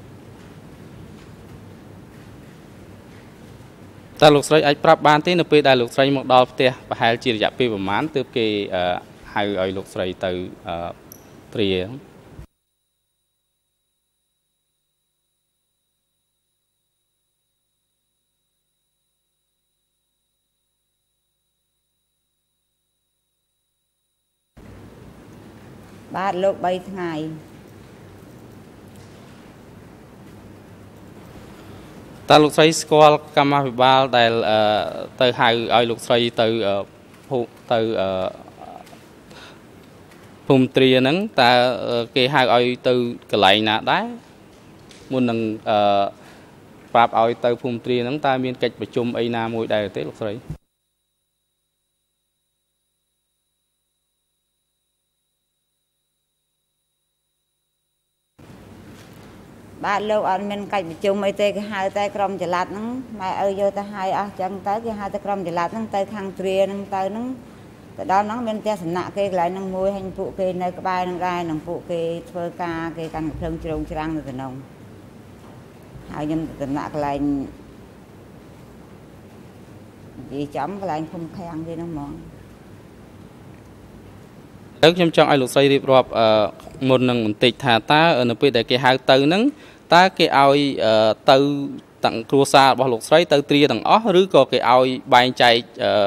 តើលោកស្រីអាចប្រាប់បានទេនៅពេលដែលលោកស្រីមកដល់ផ្ទះប្រហែលជារយៈពេលប្រហែលទើបគេហៅឲ្យលោកស្រីទៅទ្រាបាទលោកបីថ្ងៃតើលោកស្រីស្គាល់កម្មាភិបាលដែលទៅហៅឲ្យលោកស្រីទៅភូទៅភូមិទ្រាហ្នឹងតើគេហៅឲ្យទៅកន្លែងណាដែរមុននឹងប្រាប់ឲ្យទៅភូមិទ្រាហ្នឹងតើមានកិច្ចប្រជុំអីណាមួយដែរទេលោកស្រីបាទលោកអត់មានកិច្ចប្រជុំអីទេគេហៅតែក្រុមចល័តហ្នឹងម៉ែឪយកទៅឲ្យអស់ចឹងទៅគេហៅតែក្រុមចល័តហ្នឹងទៅខាងទ្រាហ្នឹងទៅហ្នឹងទៅដល់ហ្នឹងមានផ្ទះសំណាក់គេកន្លែងហ្នឹងមួយហើយពួកគេនៅក្បែរហ្នឹងដែរនឹងពួកគេធ្វើការគេកាន់ភ្លើងជ្រោងច្រាំងនៅក្នុង ហើយខ្ញុំតំណាក់កន្លែងនិយាយចំកន្លែងឃុំឃាំងគេហ្នឹងហ្មងទៅខ្ញុំចង់ឲ្យលោកស្រីរៀបរាប់មុននឹងបន្តិចថាតើនៅពេលដែលគេហៅទៅហ្នឹងតើគេឲ្យទៅទាំងគ្រួសាររបស់លោកស្រីទៅទ្រាទាំងអស់ឬក៏គេឲ្យបែងចែក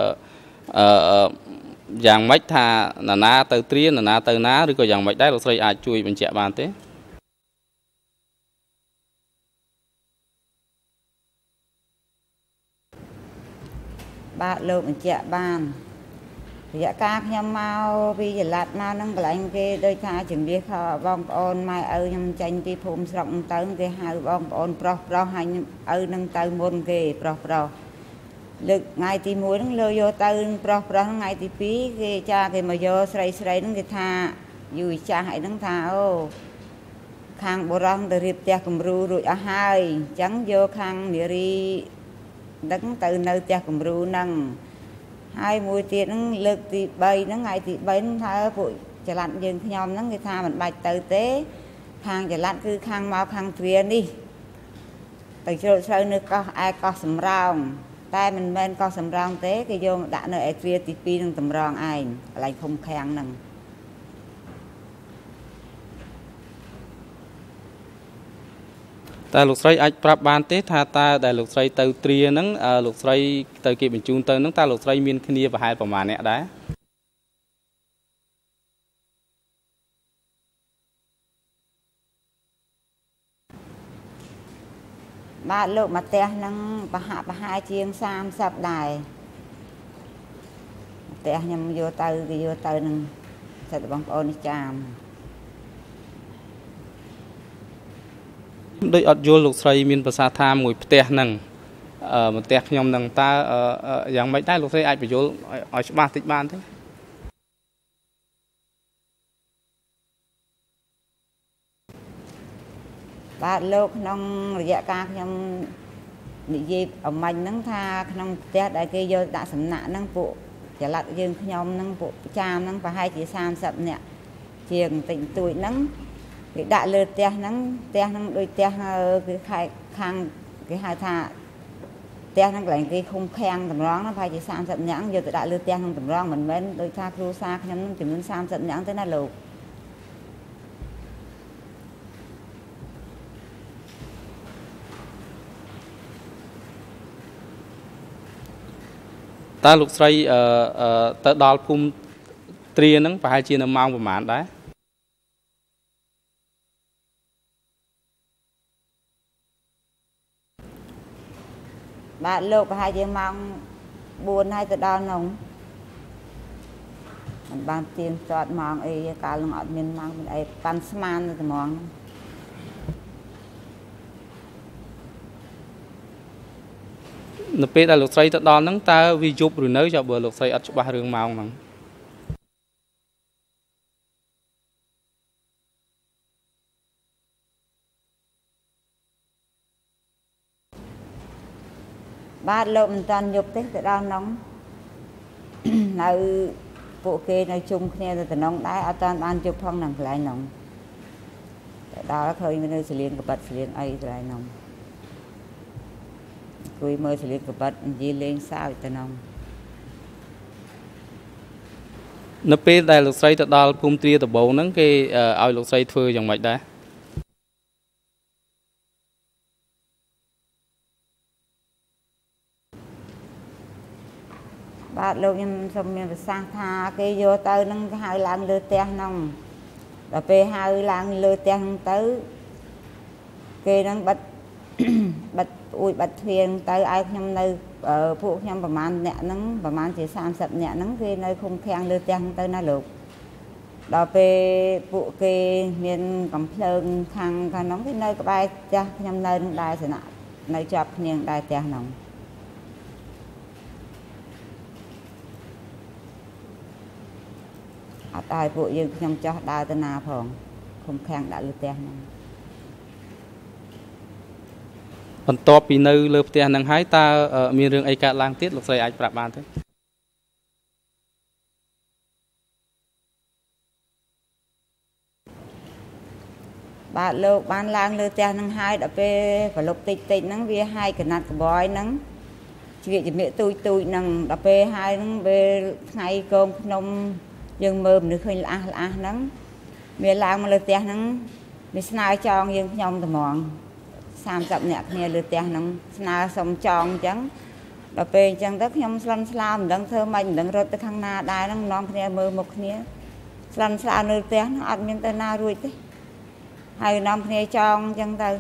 យ៉ាងម៉េចថាណានាទៅទ្រាណានាទៅណាឬក៏យ៉ាងម៉េចដែរលោកស្រីអាចជួយបញ្ជាក់បានទេបាទលោកបញ្ជាក់បានរយៈកាលខ្ញុំមកពីចល័តមកហ្នឹងកន្លែងគេដូចថាជំនះខបងប្អូនម៉ែឪខ្ញុំចេញពីភូមិស្រុកទៅគេហៅបងប្អូនប្រុសប្រុសហើយឪនឹងទៅមុនគេប្រុសប្រុសលើកថ្ងៃទីមួយហ្នឹងលើយកទៅប្រុសប្រុសថ្ងៃទីពីរគេចាគេមកយកស្រីស្រីហ្នឹងគេថាយូរចាស់អីហ្នឹងថាអូខាងបុរសទៅរៀបផ្ទះគំរូរួចអស់ហើយអញ្ចឹងយកខាងនារីហ្នឹងទៅនៅផ្ទះគំរូហ្នឹងហើយមួយទៀតហ្នឹងលើកទីបីហ្នឹងថ្ងៃទីបីហ្នឹងថាពួកចល័តយើងខ្ញុំហ្នឹងគេថាមិនបាច់ទៅទេខាងចល័តគឺខាងមកខាងទ្រានេះទៅជ្រោកជ្រៅនៅកោះឯកោះសំរោងតែមិនមែនកោះសំរោងទេគេយកមកដាក់នៅឯទ្រាទីពីរនឹងតម្រងឯងកន្លែងឃុំឃាំងហ្នឹងតើលោកស្រីអាចប្រាប់បានទេថាតើដែលលោកស្រីទៅទ្រាហ្នឹងលោកស្រីទៅគេបញ្ជូនទៅហ្នឹងតើលោកស្រីមានគ្នាប្រហែលប្រមាណអ្នកដែរបាទលោកមកផ្ទះហ្នឹងប្រហាក់ប្រហែលជាងសាមសិបដែរផ្ទះខ្ញុំយកទៅគេយកទៅនឹងសិទ្ធិបងប្អូននេះចាមដូចអត់យល់លោកស្រីមានប្រសាសន៍ថាមួយផ្ទះហ្នឹងអឺផ្ទះខ្ញុំហ្នឹងតើយ៉ាងម៉េចដែរលោកស្រីអាចបញ្យល់ឲ្យច្បាស់តិចបានទេបាទលោកក្នុងរយៈកាលខ្ញុំនិយាយអមាញ់ហ្នឹងថាក្នុងផ្ទះដែលគេយកដាក់សំណាក់ហ្នឹងពួកចល័តយើងខ្ញុំហ្នឹងពួកចាមហ្នឹងប្រហែលជាសាមសិបនាក់ជាងតិចតួចហ្នឹងគេដាក់លើផ្ទះហ្នឹងផ្ទះហ្នឹងដូចផ្ទះគេខែខាងគេហៅថាផ្ទះហ្នឹងកន្លែងគេឃុំឃាំងតម្រងហ្នឹងប្រហែលជាសាមសិបនាក់យកទៅដាក់លើផ្ទះហ្នឹងតម្រងមិនមែនដូចថាគ្រួសារខ្ញុំហ្នឹងចំនួនសាមសិបនាក់ទេណាលោកតើលោកស្រីអឺទៅដល់ភូមិទ្រាហ្នឹងប្រហែលជានៅម៉ោងប្រហែលដែរបាទលោកប្រហែលជាម៉ោងបួនហើយទៅដល់នោះមិនបានទៀងទាត់ម៉ោងអីកាលនឹងអត់មានម៉ោងមិនអីប៉ាន់ស្មានទៅហ្មងនៅពេលដែលលោកស្រីទៅដល់ហ្នឹងតើវាយប់ឬនៅចុះបើលោកស្រីអត់ច្បាស់រឿងម៉ោងហ្នឹងបាទលោកមិនតាន់យប់ទេទៅដល់ហ្នឹងនៅពួកគេនៅជុំគ្នាទៅតំណងដែរអត់តាន់បានយប់ផងនឹងកន្លែងហ្នឹងទៅដល់ឃើញនៅសលៀងកបិតសលៀងអីកន្លែងហ្នឹងគួយមើលសលៀងកបិតនិយាយលេងសើចទៅហ្នឹងនៅពេលដែលលោកស្រីទៅដល់ភូមិទ្រាដំបងហ្នឹងគេឲ្យលោកស្រីធ្វើយ៉ាងម៉េចដែរបាទលោកខ្ញុំសូមមានប្រសាសន៍ថាគេយកទៅនឹងគេហៅឡើងលើផ្ទះហ្នឹងដល់ពេលហៅឡើងលើផ្ទះហ្នឹងទៅគេនឹងបិទបិទអួយបិទទ្វារទៅឲ្យខ្ញុំនៅពួកខ្ញុំប្រហែលអ្នកហ្នឹងប្រហែលជាសាមសិបអ្នកហ្នឹងគេនៅឃុំឃាំងលើផ្ទះហ្នឹងទៅណាលោកដល់ពេលពួកគេមានកំភ្លើងខាងខាងហ្នឹងគេនៅក្បែរផ្ទះខ្ញុំនៅនឹងដែរស្នាក់នៅជាប់គ្នាដែរផ្ទះហ្នឹងអត់ឲ្យពួកយើងខ្ញុំចោះដើរទៅណាផងឃុំឃាំងដាក់លើផ្ទះហ្នឹងបន្ទាប់ពីនៅលើផ្ទះហ្នឹងហើយតើមានរឿងអីកើតឡើងទៀតលោកស្រីអាចប្រាប់បានទេបាទលោកបានឡើងលើផ្ទះហ្នឹងហើយដល់ពេលប្រឡប់តិចតិចហ្នឹងវាហើយកណាត់កបយហ្នឹងជ្រៀកជំនាកទូចទូចហ្នឹងដល់ពេលហើយហ្នឹងពេលថ្ងៃកងភ្នំយើងមើលមនុស្សឃើញល្អះល្អះហ្នឹងវាឡើងមកលើផ្ទះហ្នឹងវាស្នើចងយើងខ្ញុំត្មងសាមសិបនាក់គ្នាលើផ្ទះហ្នឹងស្នើសុំចងអញ្ចឹងដល់ពេលអញ្ចឹងទៅខ្ញុំស្លន់ស្លោមិនដឹងធ្វើម៉េចមិនដឹងរត់ទៅខាងណាដែរហ្នឹងនាំគ្នាមើលមុខគ្នាស្លន់ស្លោនៅផ្ទះហ្នឹងអត់មានទៅណារួចទេហើយនាំគ្នាចងអញ្ចឹងទៅ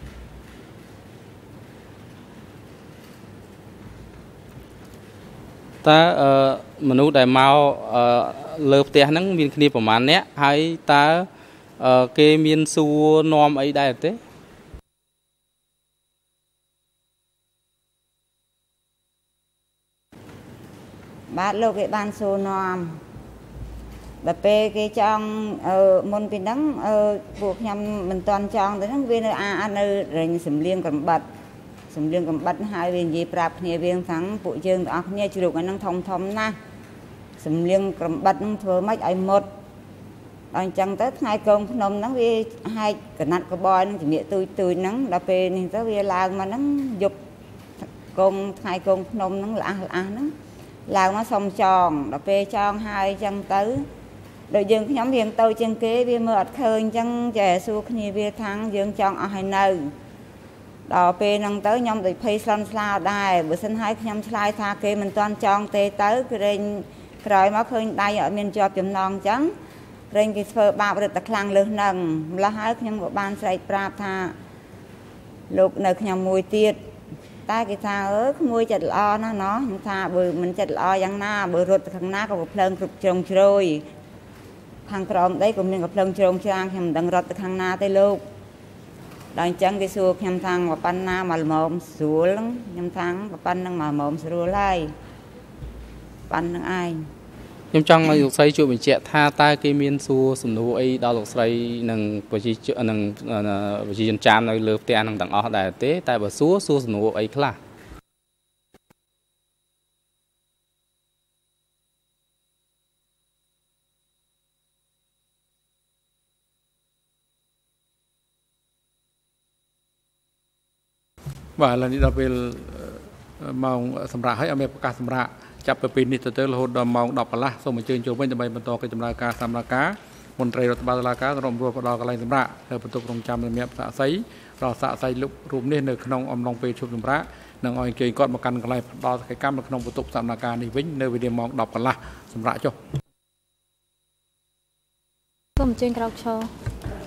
តើមនុស្សដែលមកលើផ្ទះហ្នឹងមានគ្នាប្រហែលអ្នកហើយតើគេមានសួរនាំអីដែរទេបាទលោកគេបានសួរនាំដល់ពេលគេចង់មុនពីហ្នឹងពួកខ្ញុំមិនទាន់ចង់ទៅហ្នឹងវានៅអានៅរែងសំលៀងកំបិតសំលៀងកំបិតហើយវានិយាយប្រាប់គ្នាវាថាពួកយើងទាំងអស់គ្នាជ្រូកអាហ្នឹងធំធំណាស់សំលៀងកំបិតហ្នឹងធ្វើម៉េចឲ្យមុតដល់អញ្ចឹងទៅថ្ងៃកងភ្នំហ្នឹងវាហែកកណាត់កបយហ្នឹងជំនាកទូចទូចហ្នឹងដល់ពេលនេះទៅវាឡើងមកហ្នឹងយប់កងថ្ងៃកងភ្នំហ្នឹងល្អះល្អះហ្នឹងឡើងមកសុំចងដល់ពេលចងហើយអញ្ចឹងទៅដូចយើងខ្ញុំរៀងទៅជាងគេវាមើលអត់ឃើញអញ្ចឹងចេះសួរគ្នាវាថាងយើងចង់អស់ហើយនៅដល់ពេលហ្នឹងទៅខ្ញុំដូចភ័យស្លន់ស្លោដែរបើមិនហើយខ្ញុំឆ្លើយថាគេមិនទាន់ចងទេទៅគឺរែងក្រោយមកឃើញដៃអត់មានជាប់ចំណងអញ្ចឹងរែងគេធ្វើបាបរឹតតែខ្លាំងលើសហ្នឹងម្ល៉េះហើយខ្ញុំក៏បានស្រែកប្រាប់ថាលោកនៅខ្ញុំមួយទៀតតែគេថាអើក្មួយចិត្តល្អណាស់ណោះខ្ញុំថាបើមិនចិត្តល្អយ៉ាងណាបើរត់ទៅខាងណាក៏ប្រភ្លើងគ្រប់ជ្រុងជ្រោយខាងក្រោមដីក៏មានកំភ្លើងជ្រោងច្រាងខ្ញុំមិនដឹងរត់ទៅខាងណាទេលោកដល់អញ្ចឹងគេសួរខ្ញុំថាមកប៉ុណ្ណាមកល្មមស្រួលខ្ញុំថាប៉ុណ្្នឹងមកល្មមស្រួលហើយប៉ុណ្្នឹងឯងខ្ញុំចង់ឲ្យលោកស្រីជួយបញ្ជាក់ថាតើគេមានសួរសំណួរអីដល់លោកស្រីនិងប្រជានឹងប្រជាជនចាមនៅលើផ្ទះនឹងទាំងអស់ដែរទេតែបើសួរសួរសំណួរអីខ្លះបាទឥឡូវនេះដល់ពេលម៉ោងសម្រាប់ឲ្យអមេប្រកាសសម្រាប់ចាប់ពីពេលនេះទៅទៅរហូតដល់ម៉ោងដប់កន្លះសូមអញ្ជើញចូលវិញដើម្បីបន្តកិច្ចដំណើរការសម្រាប់ការមន្ត្រីរដ្ឋបាលតុលាការក្រុមរួបផ្ដល់កន្លែងសម្រាប់នៅបន្ទប់រងចាំសម្រាប់សាកសីប្រសាកសីលុបរូបនេះនៅក្នុងអំឡុងពេលជប់សម្រាប់និងឲ្យអញ្ជើញគាត់មកកាន់កន្លែងផ្ដល់កិច្ចកម្មនៅក្នុងបន្ទប់សម្រាប់ការនេះវិញនៅវេលាម៉ោងដប់កន្លះសម្រាប់ចុះសូមអញ្ជើញក្រោកឈរ